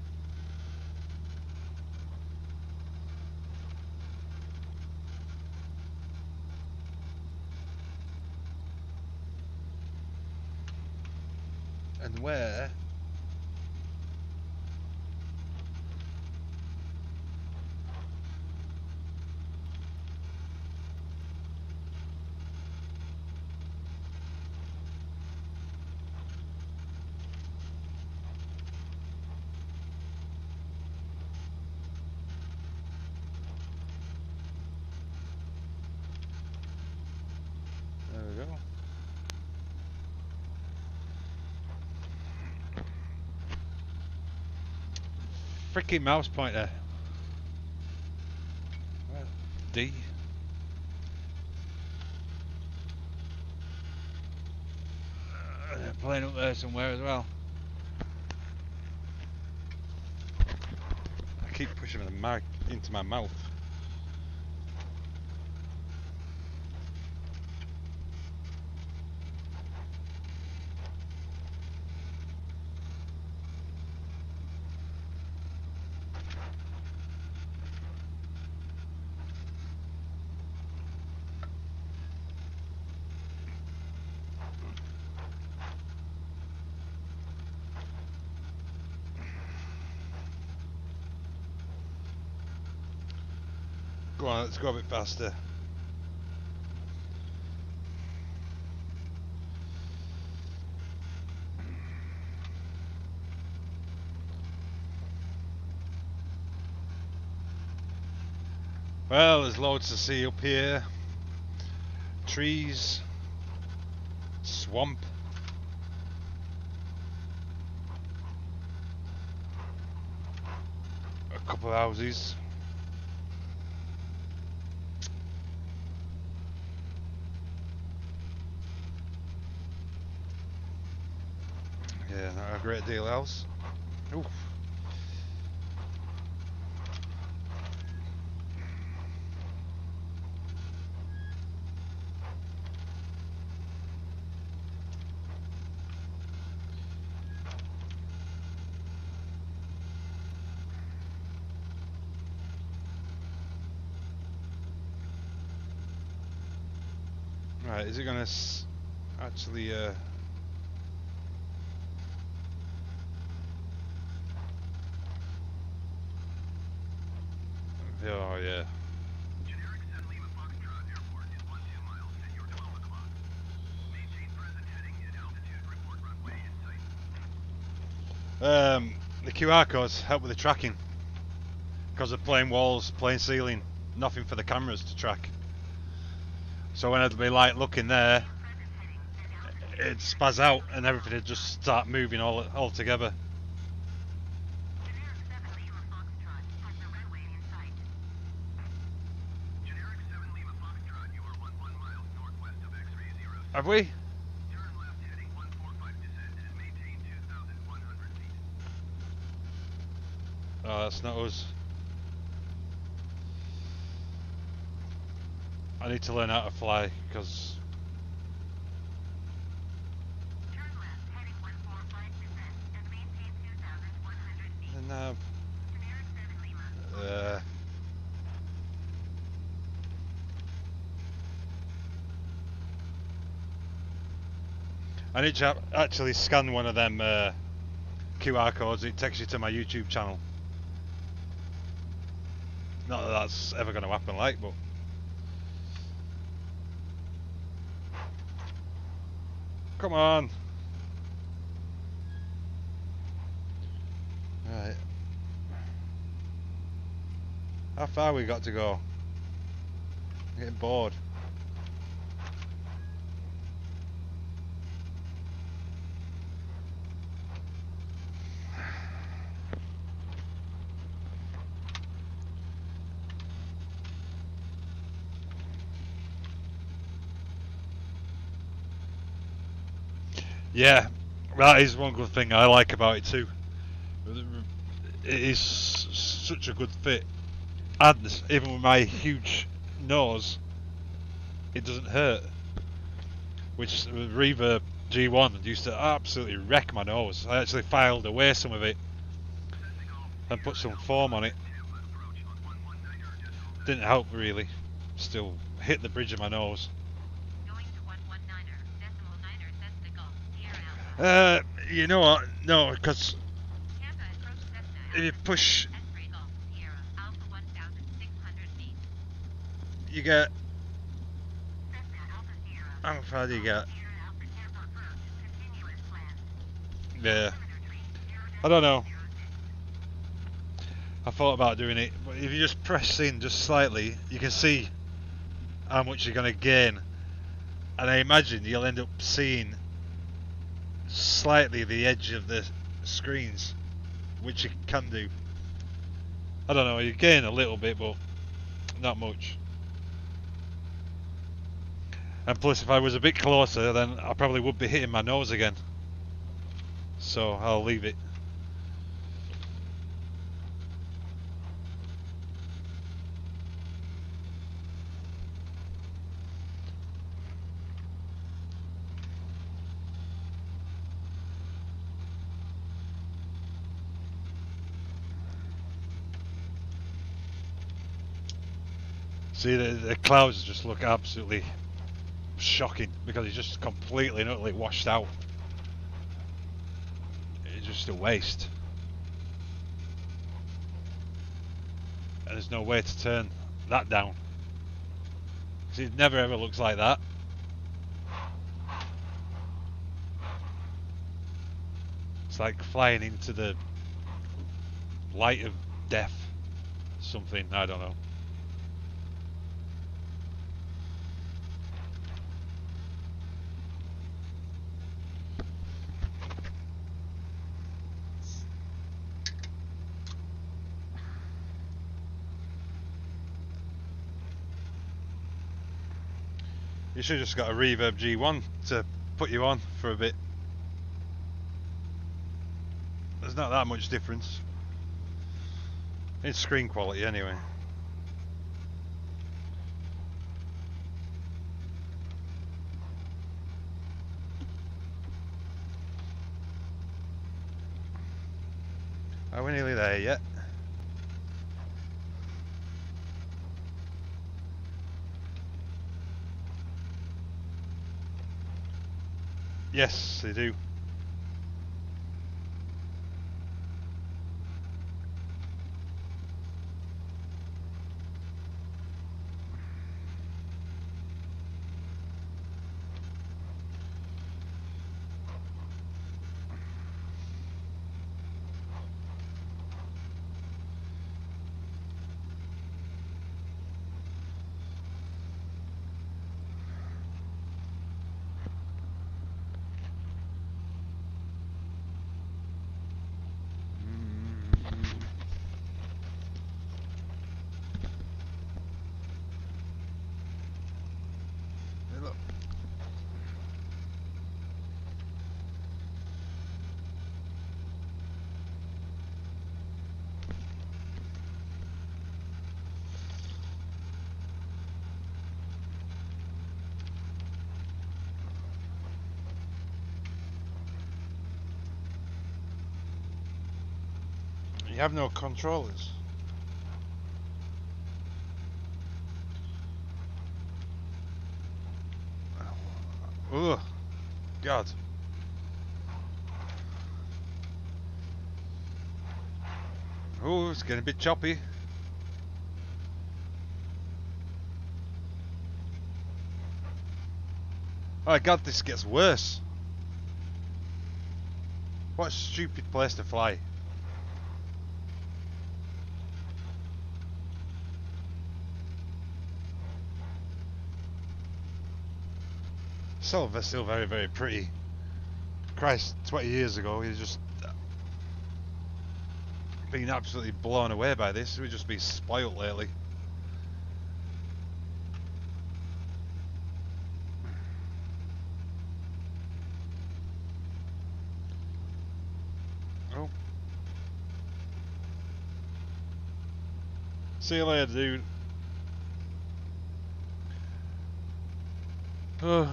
And where? There we go. Freaking mouse pointer. Well, D. plane up there somewhere as well. I keep pushing the mic into my mouth. Go on, let's go a bit faster. Well, there's loads to see up here. Trees, swamp. A couple of houses. Yeah, not a great deal else. Oof. Right, is it gonna s actually uh oh yeah. Generic seven Lima Foxtrot Airport is one two miles at your twelve o'clock. Maintain present heading at altitude. Report runway in sight. Um, the Q R codes help with the tracking because of plain walls, plain ceiling, nothing for the cameras to track. So when I'd be like looking there, it'd spaz out and everything would just start moving all all together. Generic seven Lima Foxtrot has the runway in sight. Generic seven Lima Foxtrot, you are one one miles northwest of X-ray zero. Have we? Turn left heading one four five descent and maintain two thousand one hundred feet. Oh, that's not us. I need to learn how to fly because Turn left heading one four five descent and maintain two thousand one hundred feet. the nav. Generic seven Lima. Uh, I need to actually scan one of them uh, Q R codes. It takes you to my YouTube channel. Not that that's ever going to happen, like, but come on. Right. How far we got to go? I'm getting bored. Yeah, that is one good thing I like about it too. It is such a good fit, and even with my huge nose, it doesn't hurt. Which with Reverb G one used to absolutely wreck my nose. I actually filed away some of it and put some foam on it. Didn't help really. Still hit the bridge of my nose. Going to one one niner, decimal niner, Cessna Golf, Sierra Alpha. Uh, you know what? No, because Tampa approach Cessna if you push, X-ray Golf, Sierra Alpha one thousand six hundred feet. you get. Cessna Alpha Sierra. How far do you get? Sierra Alpha Tampa approach, continuous plan. Yeah. Telemetry, zero I don't know. zero six. I thought about doing it, but if you just press in just slightly, you can see how much you're going to gain. And I imagine you'll end up seeing slightly the edge of the screens, which you can do. I don't know, you gain a little bit, but not much. And plus, if I was a bit closer, then I probably would be hitting my nose again. so I'll leave it. See, the, the clouds just look absolutely shocking because it's just completely and utterly washed out. It's just a waste. And there's no way to turn that down. See, it never ever looks like that. It's like flying into the light of death. Something, I don't know. You should have just got a Reverb G one to put you on for a bit. There's not that much difference. In screen quality anyway. Are we nearly there yet? Yes, they do. You have no controllers. Ugh, God. Oh, it's getting a bit choppy. Oh my God, this gets worse. What a stupid place to fly. Still, still very, very pretty. Christ, twenty years ago, he's just been absolutely blown away by this. We've just been spoilt lately. Oh. See you later, dude. Oh.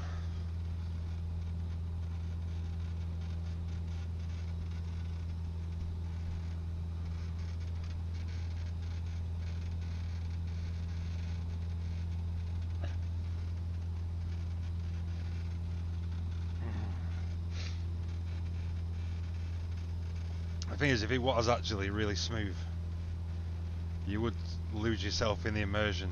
The thing is, if it was actually really smooth, you would lose yourself in the immersion.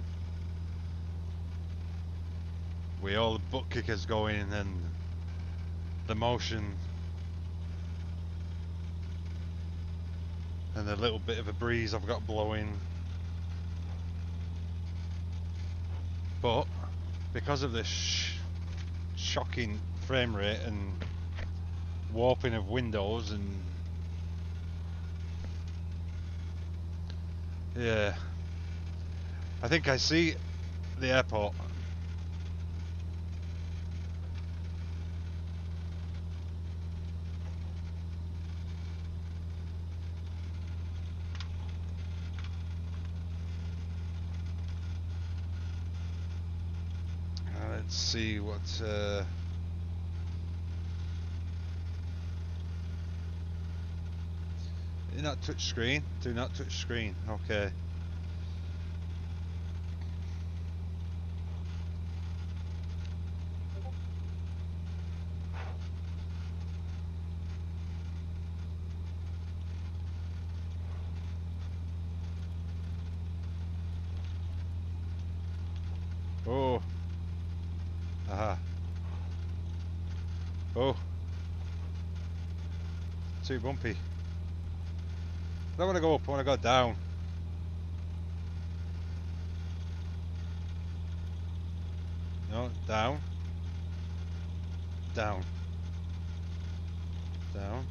With all the butt kickers going and the motion and the little bit of a breeze I've got blowing. But because of the sh shocking frame rate and warping of windows and yeah, I think I see the airport. Let's see what. Uh, not touch screen. Do not touch screen. Okay. Oh. Aha. Oh. Too bumpy. I don't want to go up, I want to go down. No, down. Down. Down.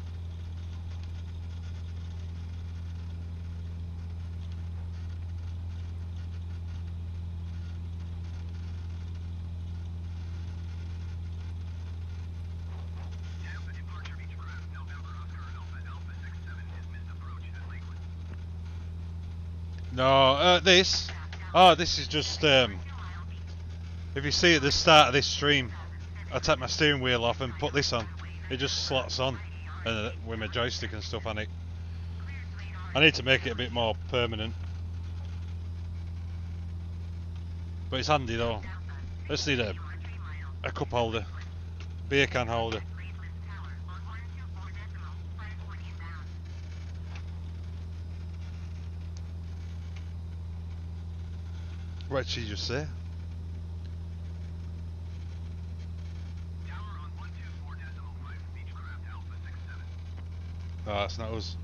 Tampa departure Beechcraft, November Oscar Alpha Alpha six seven is missed approach at Lakewood. No, uh, this. Oh, this is just, um, if you see at the start of this stream, I take my steering wheel off and put this on. It just slots on uh, with my joystick and stuff on it. I need to make it a bit more permanent. But it's handy though. Let's need a, a cup holder, beer can holder. What did she just say? Tower on one two four decimal five, Beechcraft Alpha six seven. Oh, that's not us.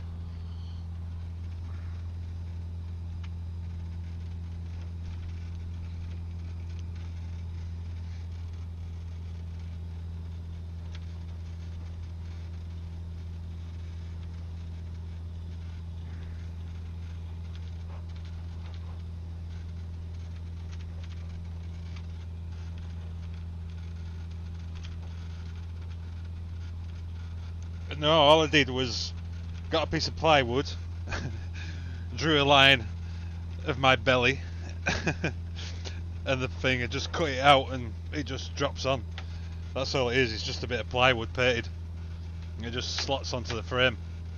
No, all I did was got a piece of plywood, drew a line of my belly, and the thing, I just cut it out and it just drops on. That's all it is, it's just a bit of plywood painted. And it just slots onto the frame.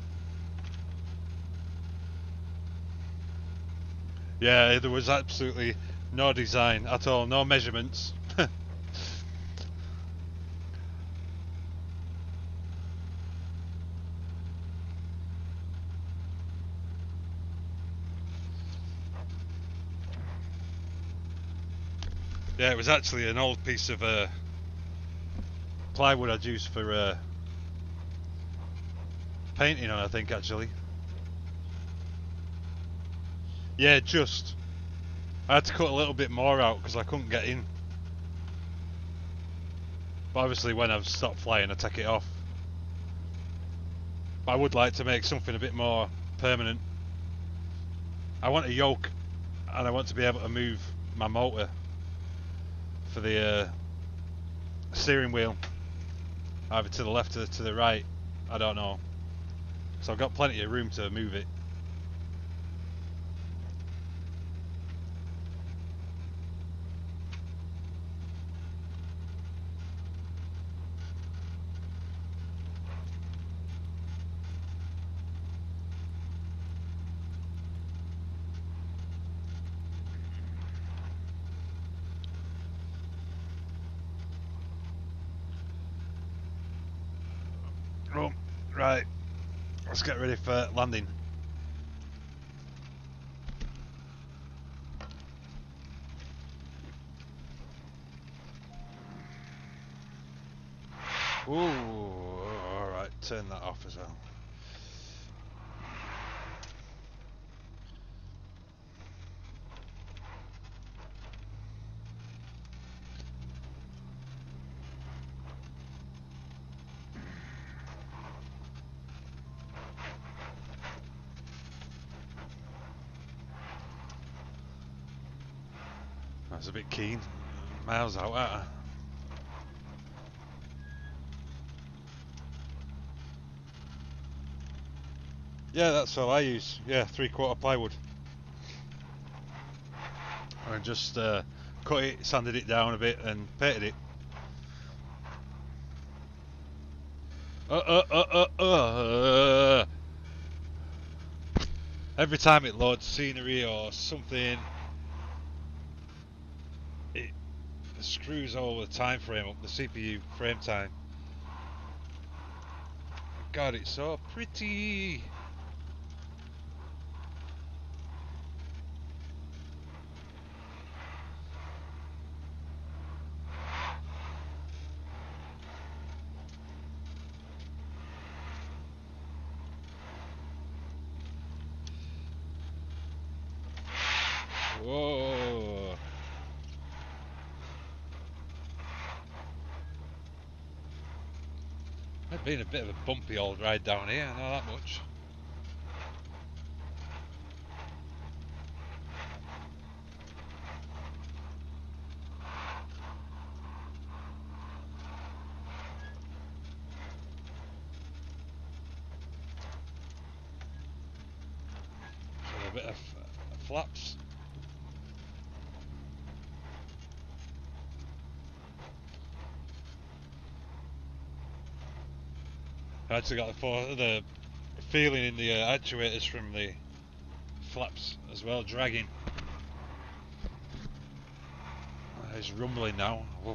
Yeah, there was absolutely no design at all, no measurements. Yeah, it was actually an old piece of uh, plywood I'd used for uh, painting on, I think, actually. Yeah, just. I had to cut a little bit more out because I couldn't get in. But obviously when I've stopped flying, I take it off. But I would like to make something a bit more permanent. I want a yoke, and I want to be able to move my motor for the uh, steering wheel, either to the left or to the right, I don't know. So I've got plenty of room to move it. Oh, right, let's get ready for landing. Ooh, alright, turn that off as well. I was a bit keen. Miles out, at her. Yeah, that's all I use. Yeah, three quarter plywood. I just uh, cut it, sanded it down a bit, and painted it. Uh, uh, uh, uh, uh. Every time it loads scenery or something, it screws all the time frame up, the C P U frame time. God, it's so pretty. Whoa. It's been a bit of a bumpy old ride down here, I know that much. So a bit of uh, flaps. I actually got the, the feeling in the uh, actuators from the flaps as well, dragging. Uh, it's rumbling now. Whoa.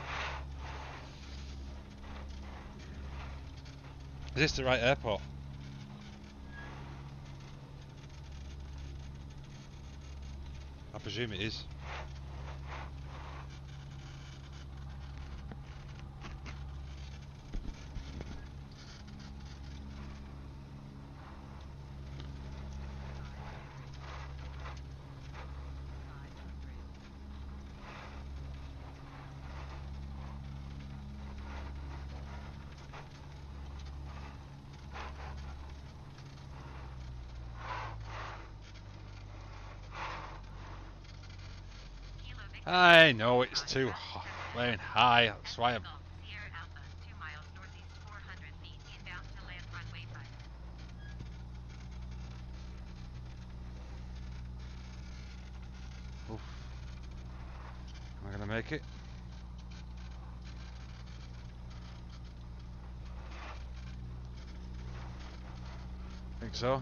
Is this the right airport? I presume it is. I know it's too hot, playing high, that's why I'm... Oof. Am I gonna make it? Think so.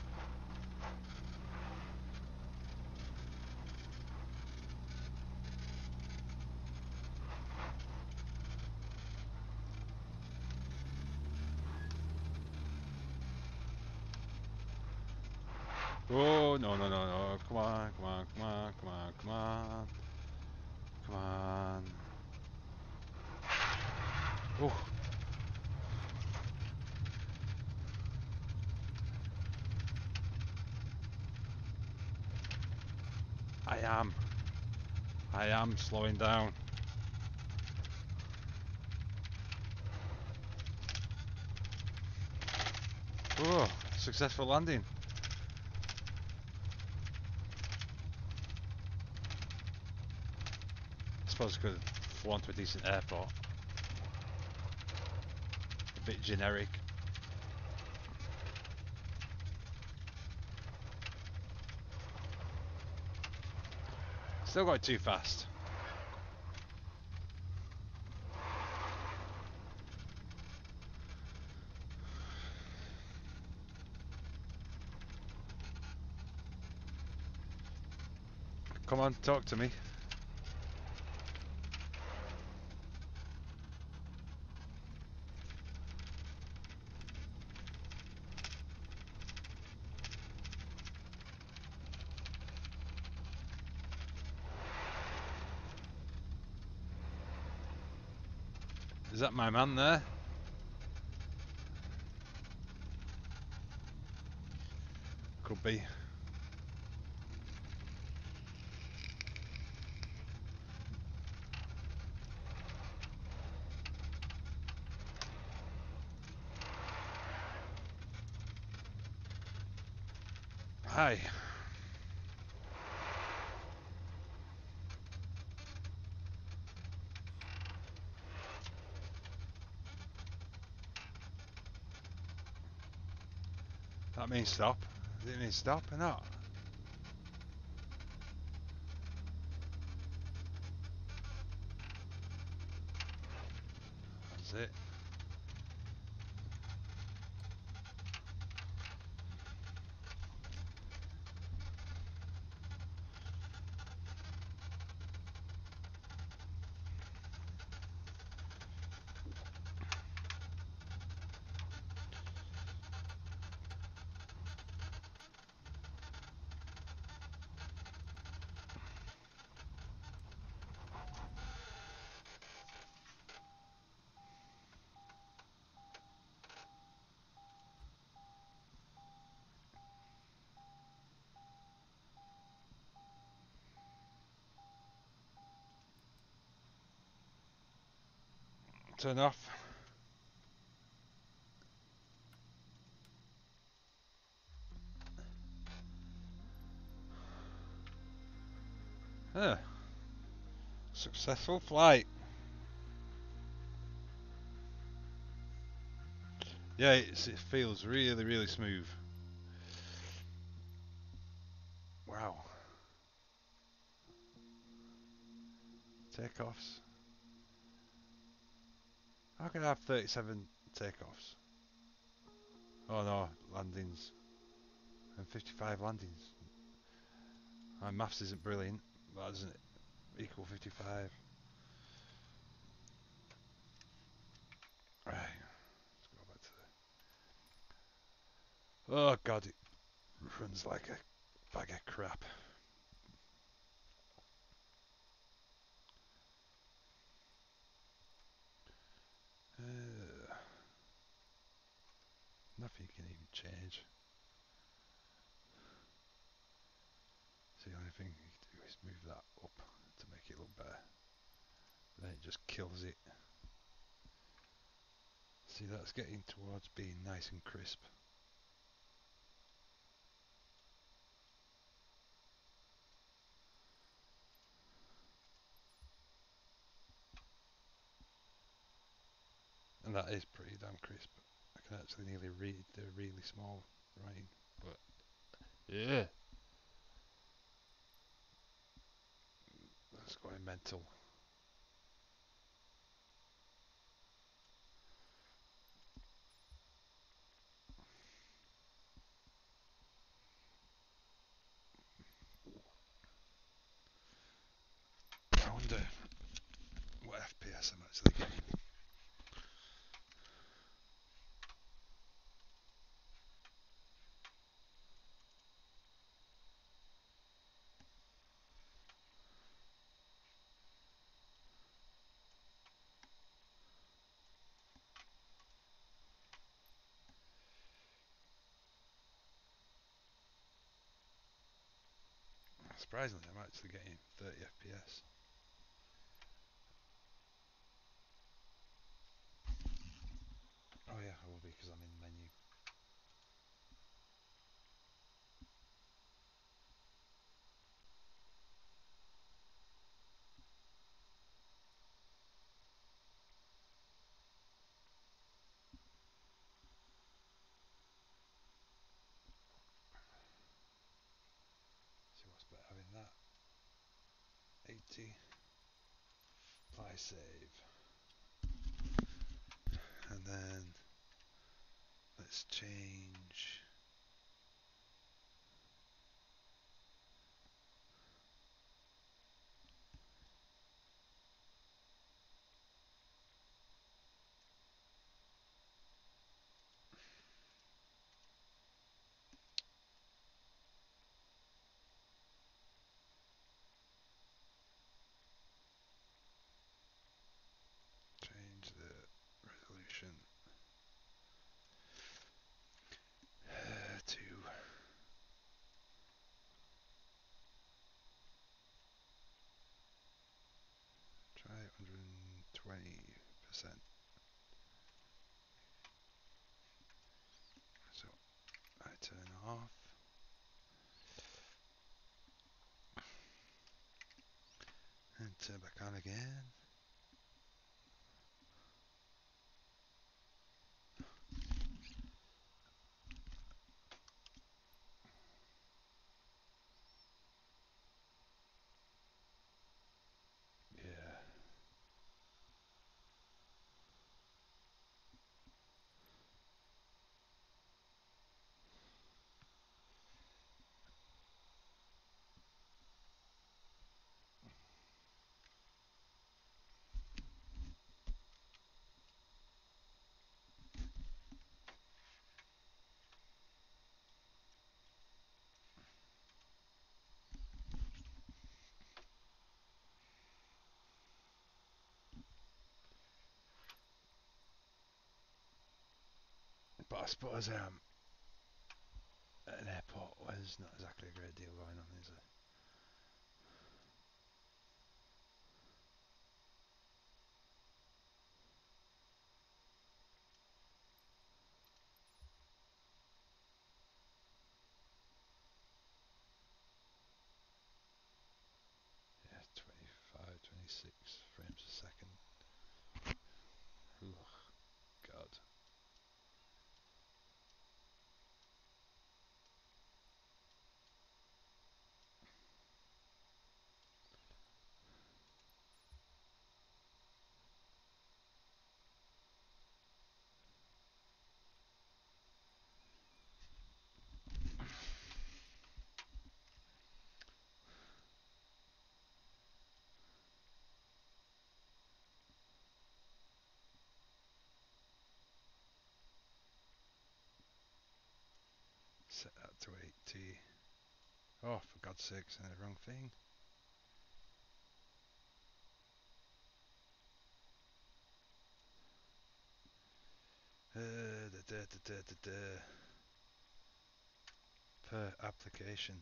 Oh, no, no, no, no. Come on, come on, come on, come on, come on. Come on. Oh. I am. I am slowing down. Oh, successful landing. I suppose I could have flown to a decent airport. A bit generic. Still going too fast. Come on, talk to me. Is that my man there? Could be. Hi. That means stop. Does it mean stop or not? it. Turn off. Ah, successful flight. Yeah, it's, it feels really, really smooth. Wow. Takeoffs. How can I have thirty-seven takeoffs? Oh no, landings. And fifty-five landings. My maths isn't brilliant, but that doesn't equal fifty-five. Right, let's go back to the... Oh god, it runs like a bag of crap. Uh, nothing you can even change. So the only thing you can do is move that up to make it look better. Then it just kills it. See, that's getting towards being nice and crisp. And that is pretty damn crisp. I can actually nearly read the really small writing, but yeah, that's going mental. I wonder what F P S I'm actually getting. Surprisingly, I'm actually getting thirty F P S. Oh yeah, I will be because I'm in the menu. See what's better having that. eighty. Apply save. And then let's change. Change the resolution uh, to try one hundred twenty percent. So I turn off. And turn back on again. Yeah. But I suppose um, at an airport where there's not exactly a great deal going on, is there? Yeah, twenty-five, twenty-six frames a second. Ugh, God. Set that to eighty. Oh, for God's sakes, I did the wrong thing. Uh, da, da, da, da, da, da. Per application.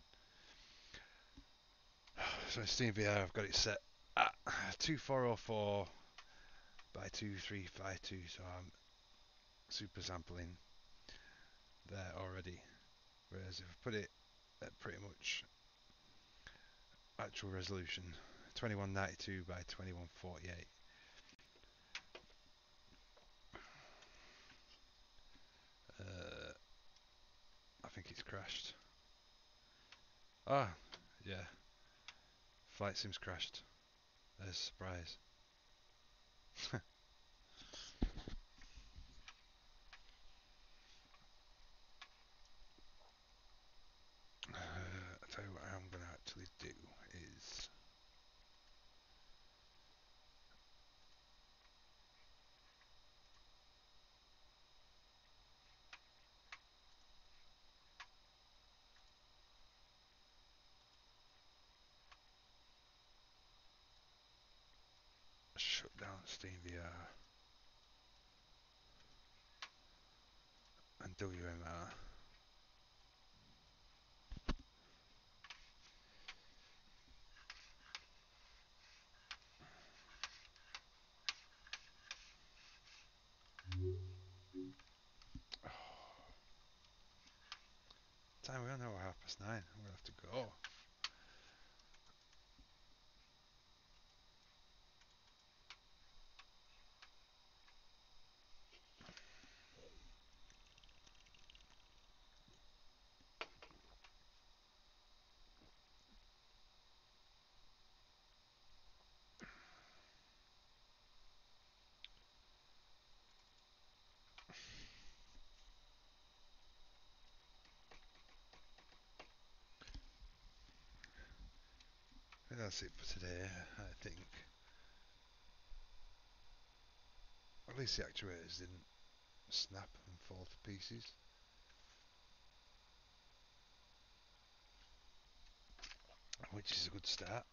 So in SteamVR, I've got it set at two four oh four by two three five two, so I'm super sampling there already. Whereas if I put it at pretty much actual resolution, twenty-one ninety-two by twenty-one forty-eight, uh, I think it's crashed. Ah, yeah. Flight Sim's crashed. There's a surprise. uh, I'll tell you what I'm going to actually do is shut down SteamVR and W M R. Time we don't know, half past nine. I'm gonna have to go. And that's it for today, I think. At least the actuators didn't snap and fall to pieces. Which is a good start.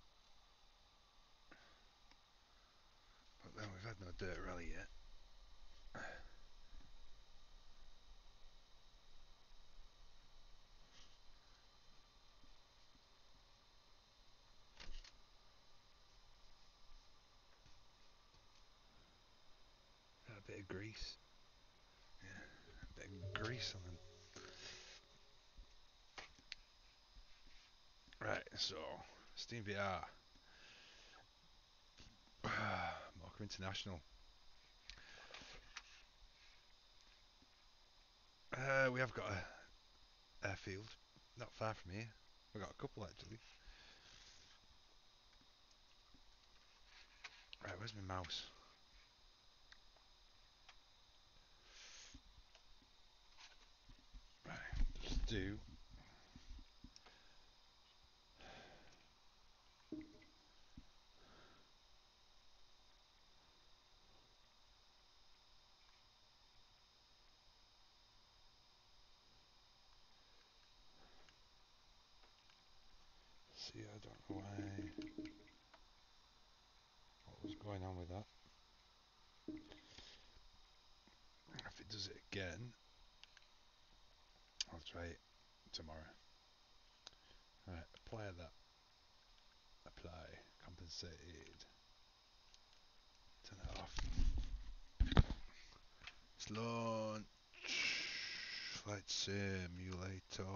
But then we've had no dirt rally yet. A bit of grease. Yeah, a bit of grease on them. Right, so SteamVR. Mocha International. Uh, we have got a airfield not far from here. We've got a couple actually. Right, where's my mouse? Right, just do. See, I don't know why. What was going on with that? If it does it again. I'll try it tomorrow. Right, apply that. Apply. Compensated. Turn it off. It's launch. Flight simulator.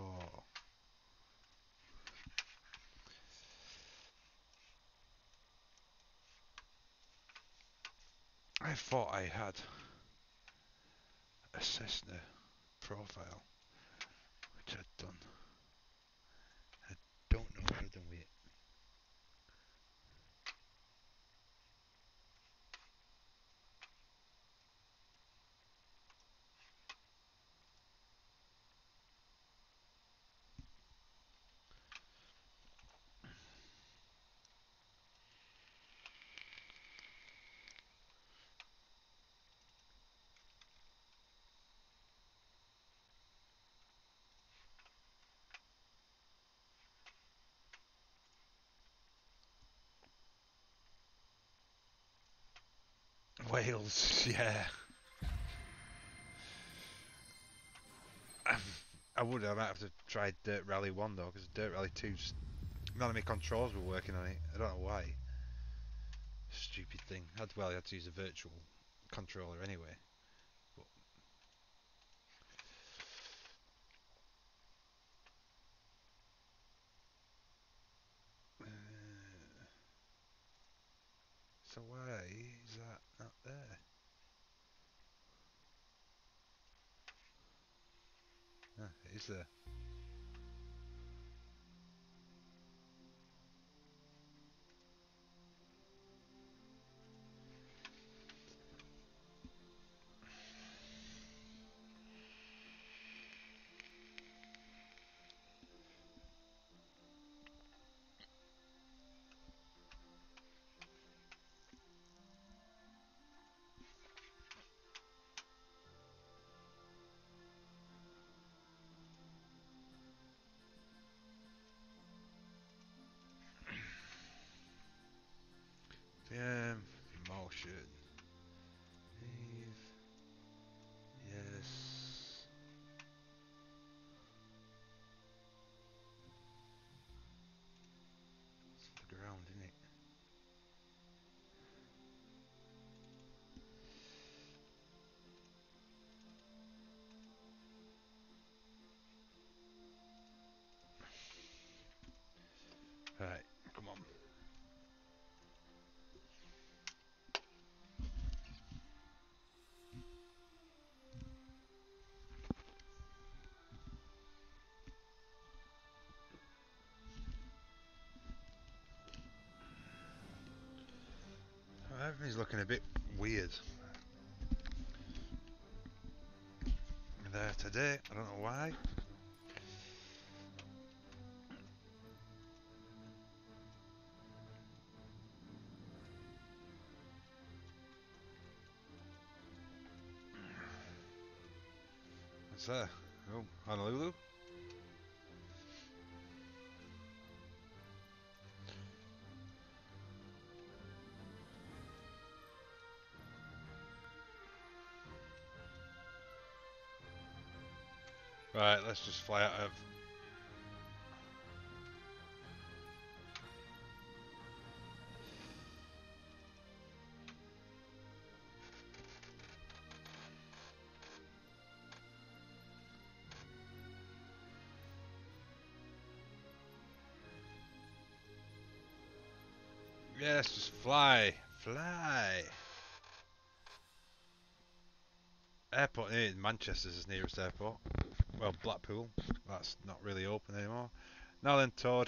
I thought I had a Cessna profile, which I'd done. I don't know what I've done with it. Wales, yeah. I would. I might have to try Dirt Rally one though, because Dirt Rally two, none of my controls were working on it. I don't know why. Stupid thing. I had, well, I had to use a virtual controller anyway. But uh, so why is that not there? Ah, it is there. Um, motion. Leave. Yes. It's the ground, isn't it? Right, come on. Everything's looking a bit weird there today. I don't know why. What's that? Oh, Honolulu? Right, let's just fly out of... Yeah, let's just fly. Fly. Airport in Manchester's his nearest airport. Well, Blackpool. That's not really open anymore. Now then, Todd.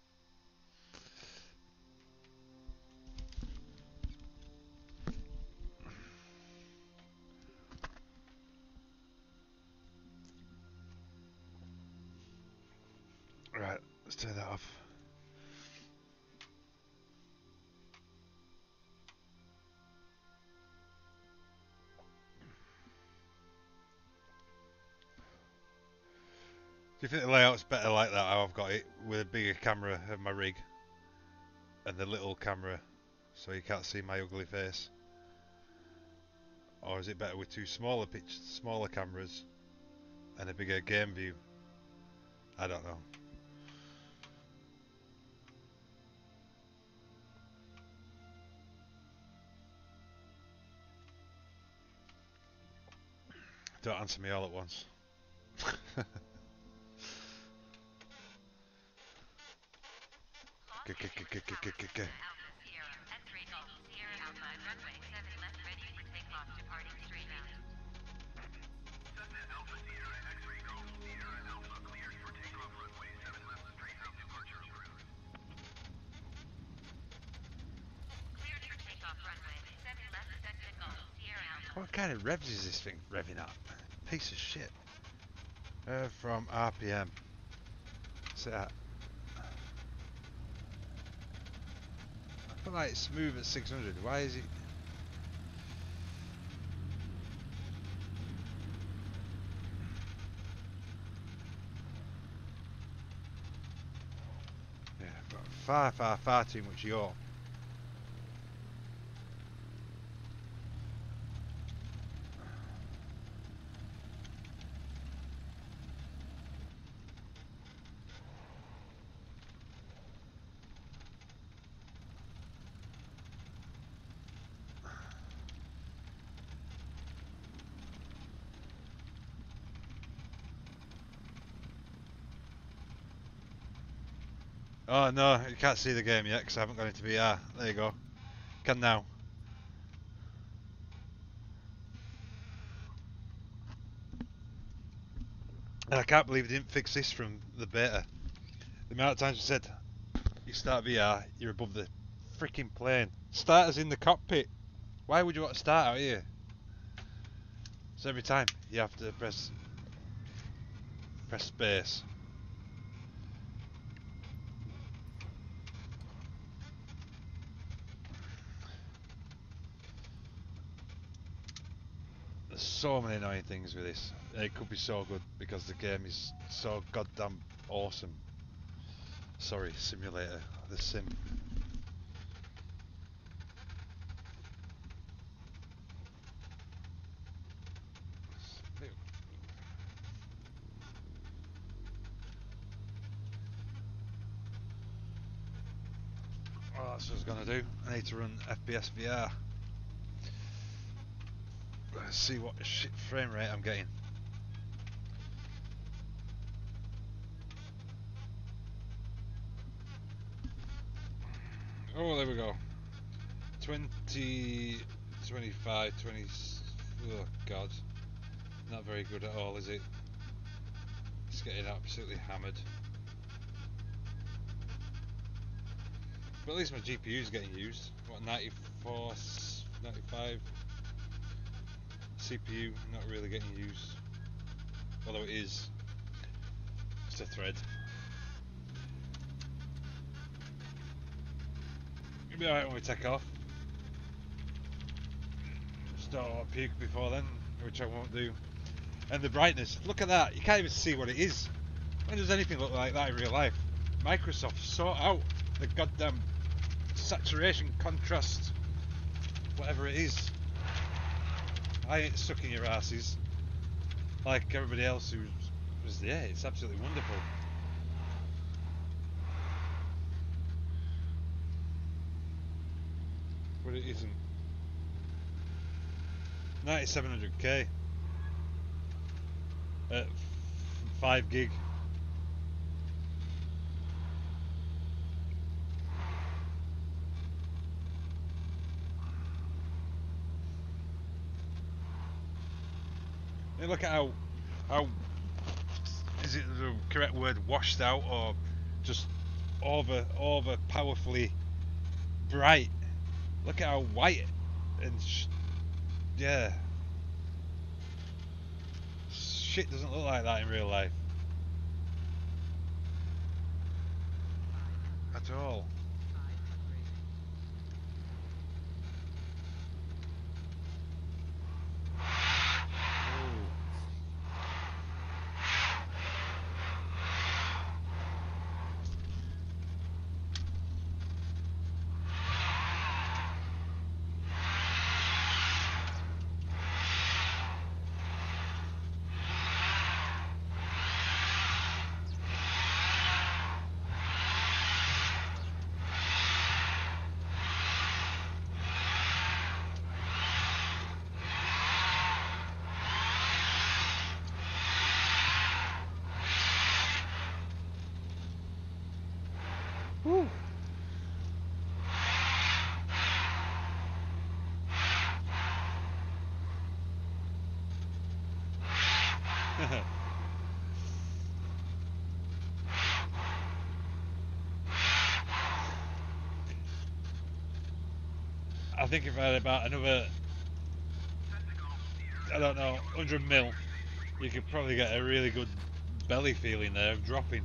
Right, let's turn that off. Do you think the layout's better like that, how I've got it, with a bigger camera of my rig and the little camera so you can't see my ugly face? Or is it better with two smaller pitch, smaller cameras and a bigger game view? I don't know. Don't answer me all at once. What kind of revs is this thing revving up? Piece of shit. Uh, from R P M. What's that? I feel like it's smooth at six hundred. Why is it? Yeah, but far, far, far too much yaw. Oh no, you can't see the game yet because I haven't gone into V R. There you go. Can now. And I can't believe they didn't fix this from the beta. The amount of times we said, you start V R, you're above the freaking plane. Start us in the cockpit. Why would you want to start out here? So every time you have to press press space. There's so many annoying things with this. It could be so good because the game is so goddamn awesome. Sorry, simulator. The sim. Oh, that's what I was gonna do. I need to run F P S V R. Let's see what shit frame rate I'm getting. Oh, there we go. twenty, twenty-five, twenty. Oh god. Not very good at all, is it? It's getting absolutely hammered. But at least my G P U is getting used. What, ninety-four, ninety-five? C P U not really getting used. Although it is. It's a thread. It'll be alright when we take off. Just don't want to puke before then, which I won't do. And the brightness, look at that, you can't even see what it is. When does anything look like that in real life? Microsoft, sort out the goddamn saturation, contrast, whatever it is. I ain't sucking your asses like everybody else who was there. It's absolutely wonderful. But it isn't. ninety-seven hundred K at five gig. And look at how, how is it the correct word, washed out or just over, over powerfully bright. Look at how white and sh yeah. Shit doesn't look like that in real life. At all. I think if I had about another, I don't know, one hundred mil, you could probably get a really good belly feeling there of dropping.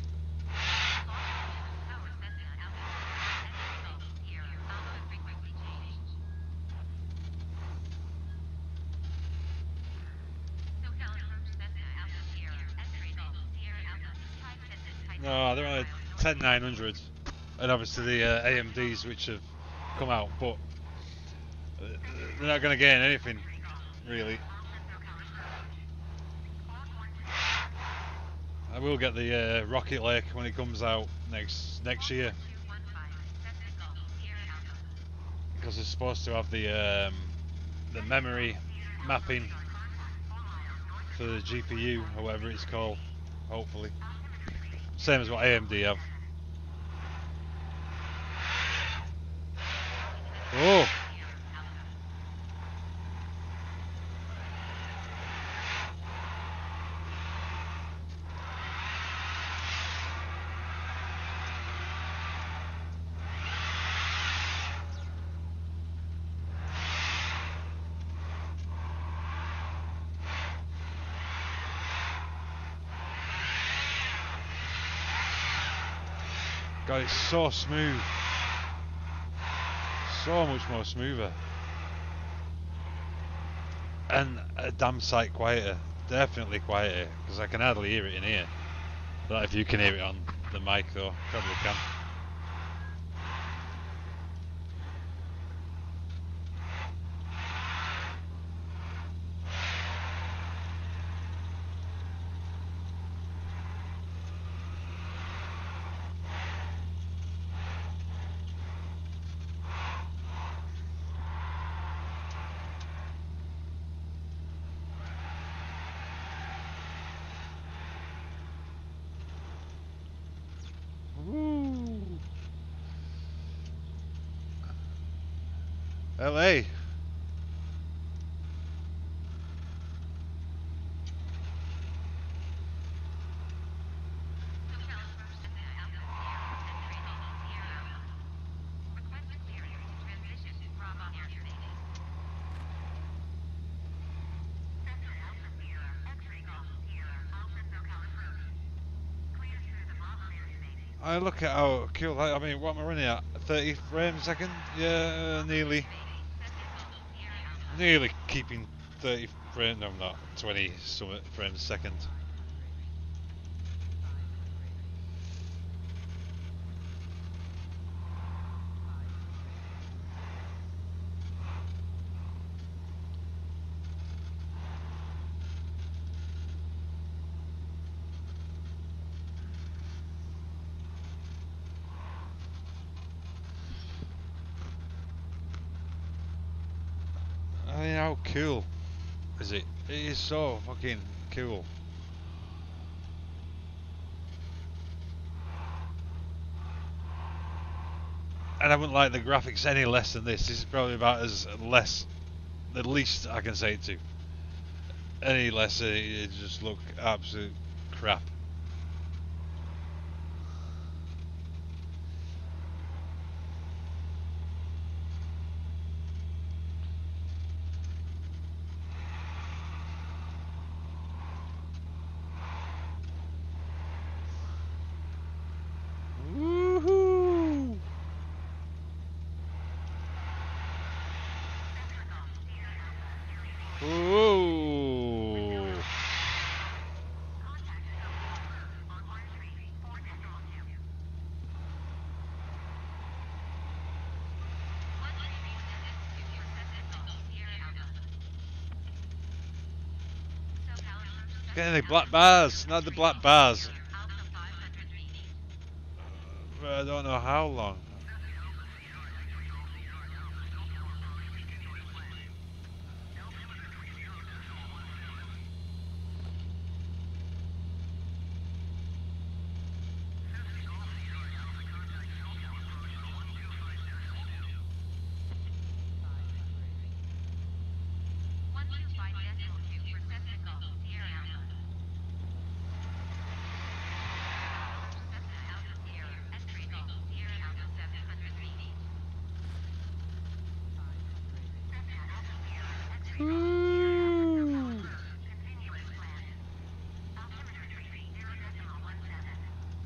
No, they're only ten nine hundreds, and obviously the uh, A M Ds which have come out, but uh, they're not going to gain anything really. I will get the uh, Rocket Lake when it comes out next next year, because it's supposed to have the um, the memory mapping for the G P U or whatever it's called. Hopefully, same as what A M D have. Oh. God, it's so smooth. So much more smoother. And a damn sight quieter. Definitely quieter, because I can hardly hear it in here. But if you can hear it on the mic though, probably can. Woo! L A. I look at how cool. I mean, what am I running at? thirty frames a second? Yeah, uh, nearly. Nearly keeping thirty frames. No, I'm not. twenty something frames a second. I mean, how cool is it? It is so fucking cool. And I wouldn't like the graphics any less than this. This is probably about as less, the least I can say it to. Any less, it, it just look absolute crap. Woohoo! Whoa! Getting the black bars, not the black bars. Uh, I don't know how long.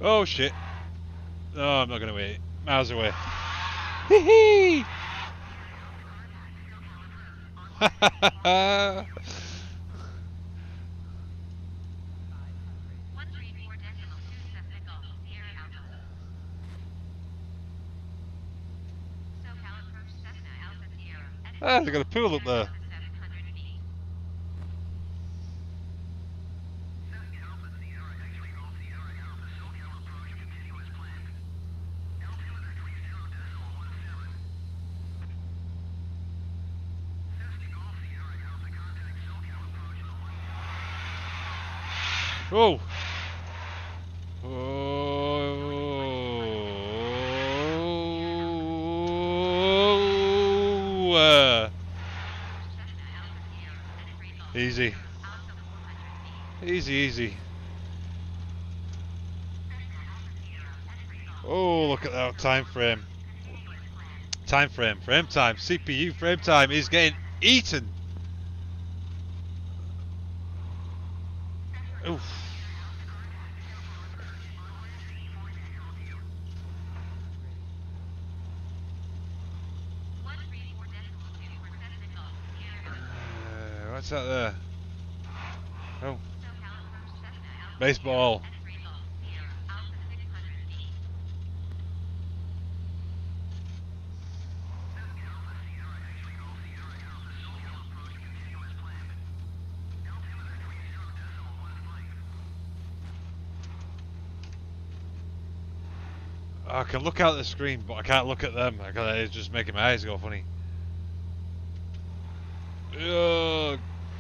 Oh shit. No, I'm not gonna wait. Miles away. Hee hee! Ha ha ha ha! Ah, they've got a pool up there. Oh! Oh! Uh, easy. Easy, easy. Oh, look at that time frame. Time frame, frame time, C P U frame time is getting eaten. Oof. Uh, what's that there? Oh. Baseball. I can look out the screen, but I can't look at them. I can, it's just making my eyes go funny. Oh,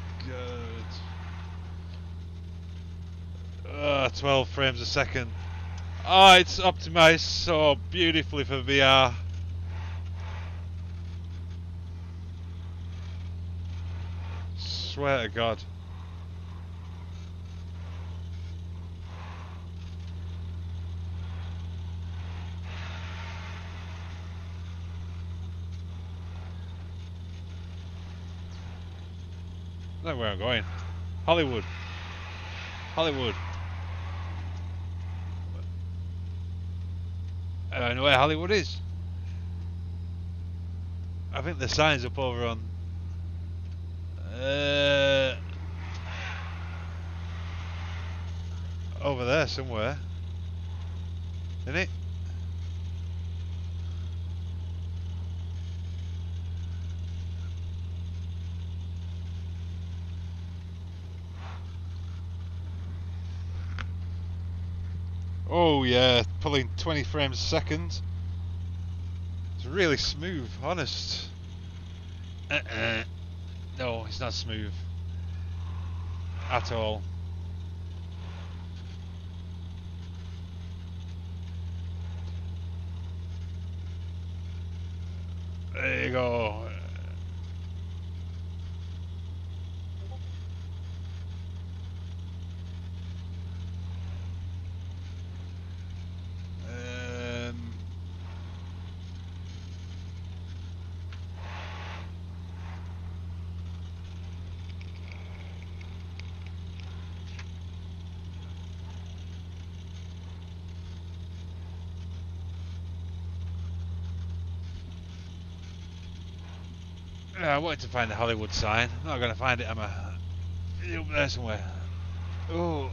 God. Uh, twelve frames a second. Oh, it's optimized so beautifully for V R. Swear to God. I don't know where I'm going. Hollywood. Hollywood. I don't know where Hollywood is. I think the sign's up over on... Uh, over there somewhere. Isn't it? Oh yeah, pulling twenty frames a second. It's really smooth, honest. Uh-uh. No, it's not smooth. At all. There you go. Um, yeah, I wanted to find the Hollywood sign. I'm not going to find it, am I? It's up there somewhere. Oh.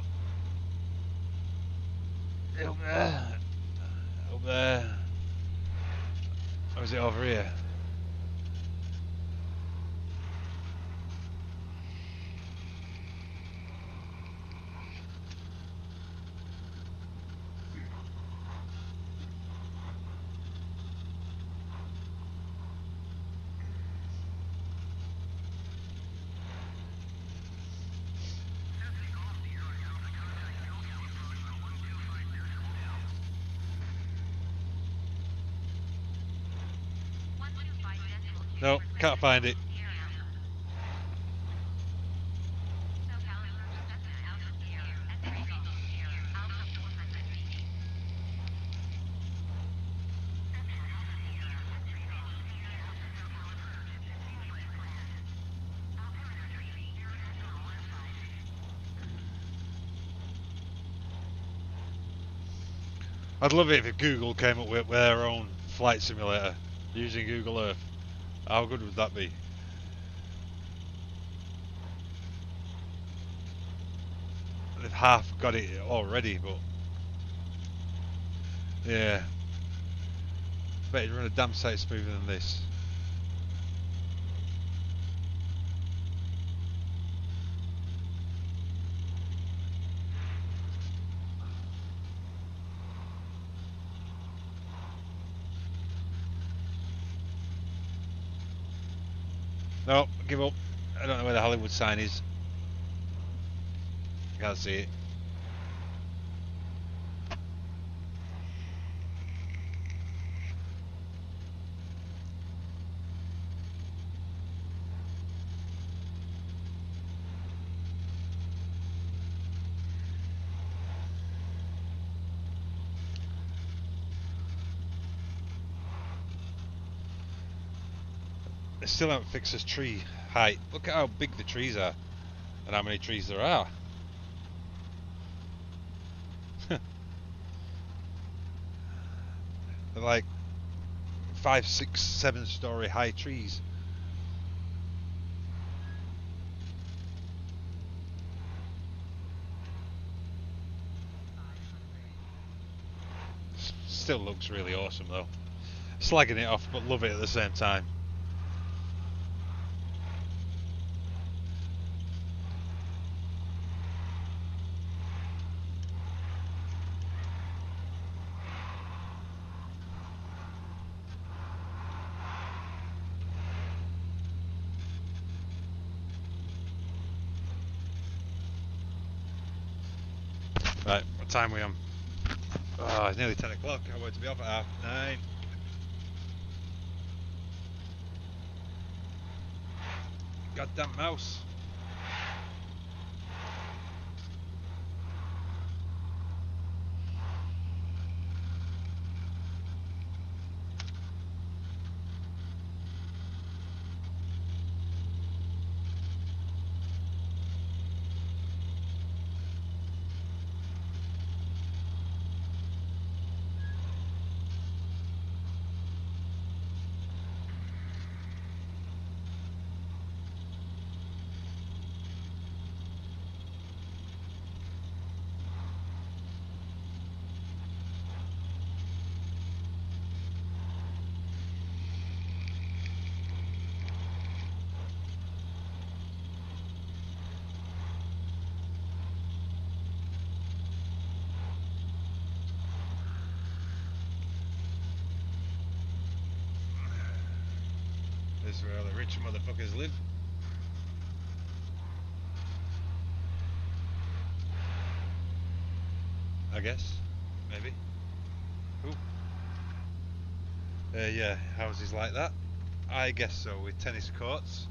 Up there. Up there. Or is it over here? No, can't find it. I'd love it if Google came up with their own flight simulator using Google Earth. How good would that be? They've half got it already, but yeah, bet you'd run a damn sight smoother than this. No, give up. I don't know where the Hollywood sign is. Can't see it. They still haven't fixed this tree height. Look at how big the trees are and how many trees there are. They're like five, six, seven story high trees. Still looks really awesome though. Slagging it off but love it at the same time. Right, what time are we on? Oh, it's nearly ten o'clock. I want to be off at half nine. Goddamn mouse. This is where all the rich motherfuckers live. I guess. Maybe. Ooh. Uh, yeah, houses like that. I guess so, with tennis courts.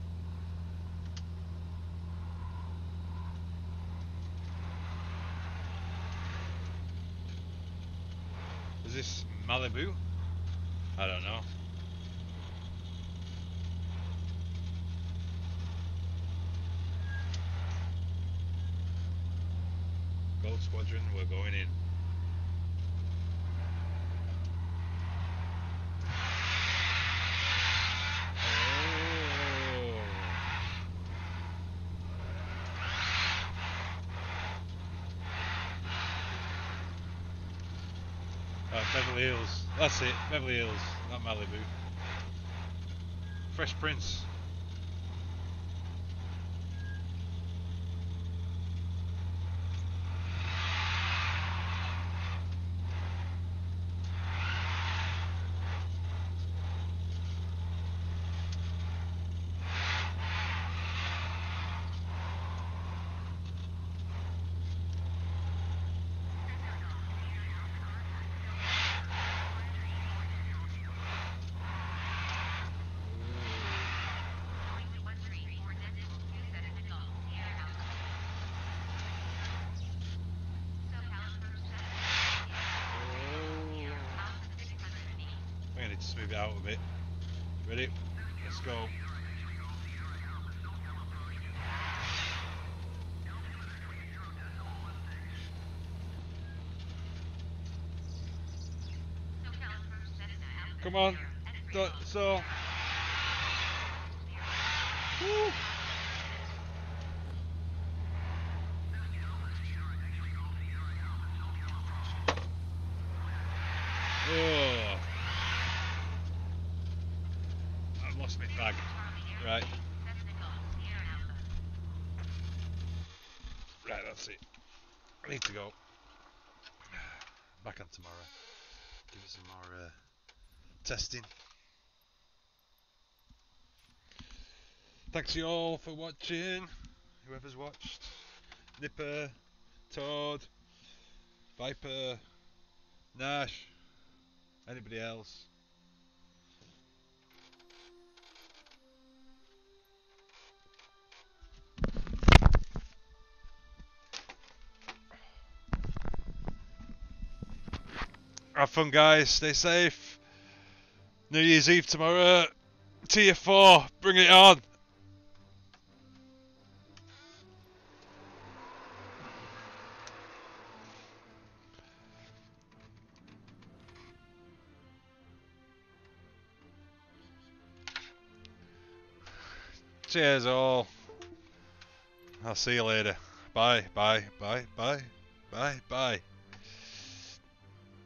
Is this Malibu? I don't know. Gold Squadron, we're going in. Oh. Uh, Beverly Hills. That's it, Beverly Hills, not Malibu. Fresh Prince. Move it out a bit. Ready? Let's go. Come on. Do- So. Woo. Oh. I've lost my bag. Right. Right, that's it. I need to go. Back on tomorrow. Give you some more uh, testing. Thanks you all for watching. Whoever's watched. Nipper, Toad, Viper, Nash, anybody else. Have fun, guys. Stay safe. New Year's Eve tomorrow. Tier four. Bring it on. Cheers all. I'll see you later. Bye, bye, bye, bye, bye, bye.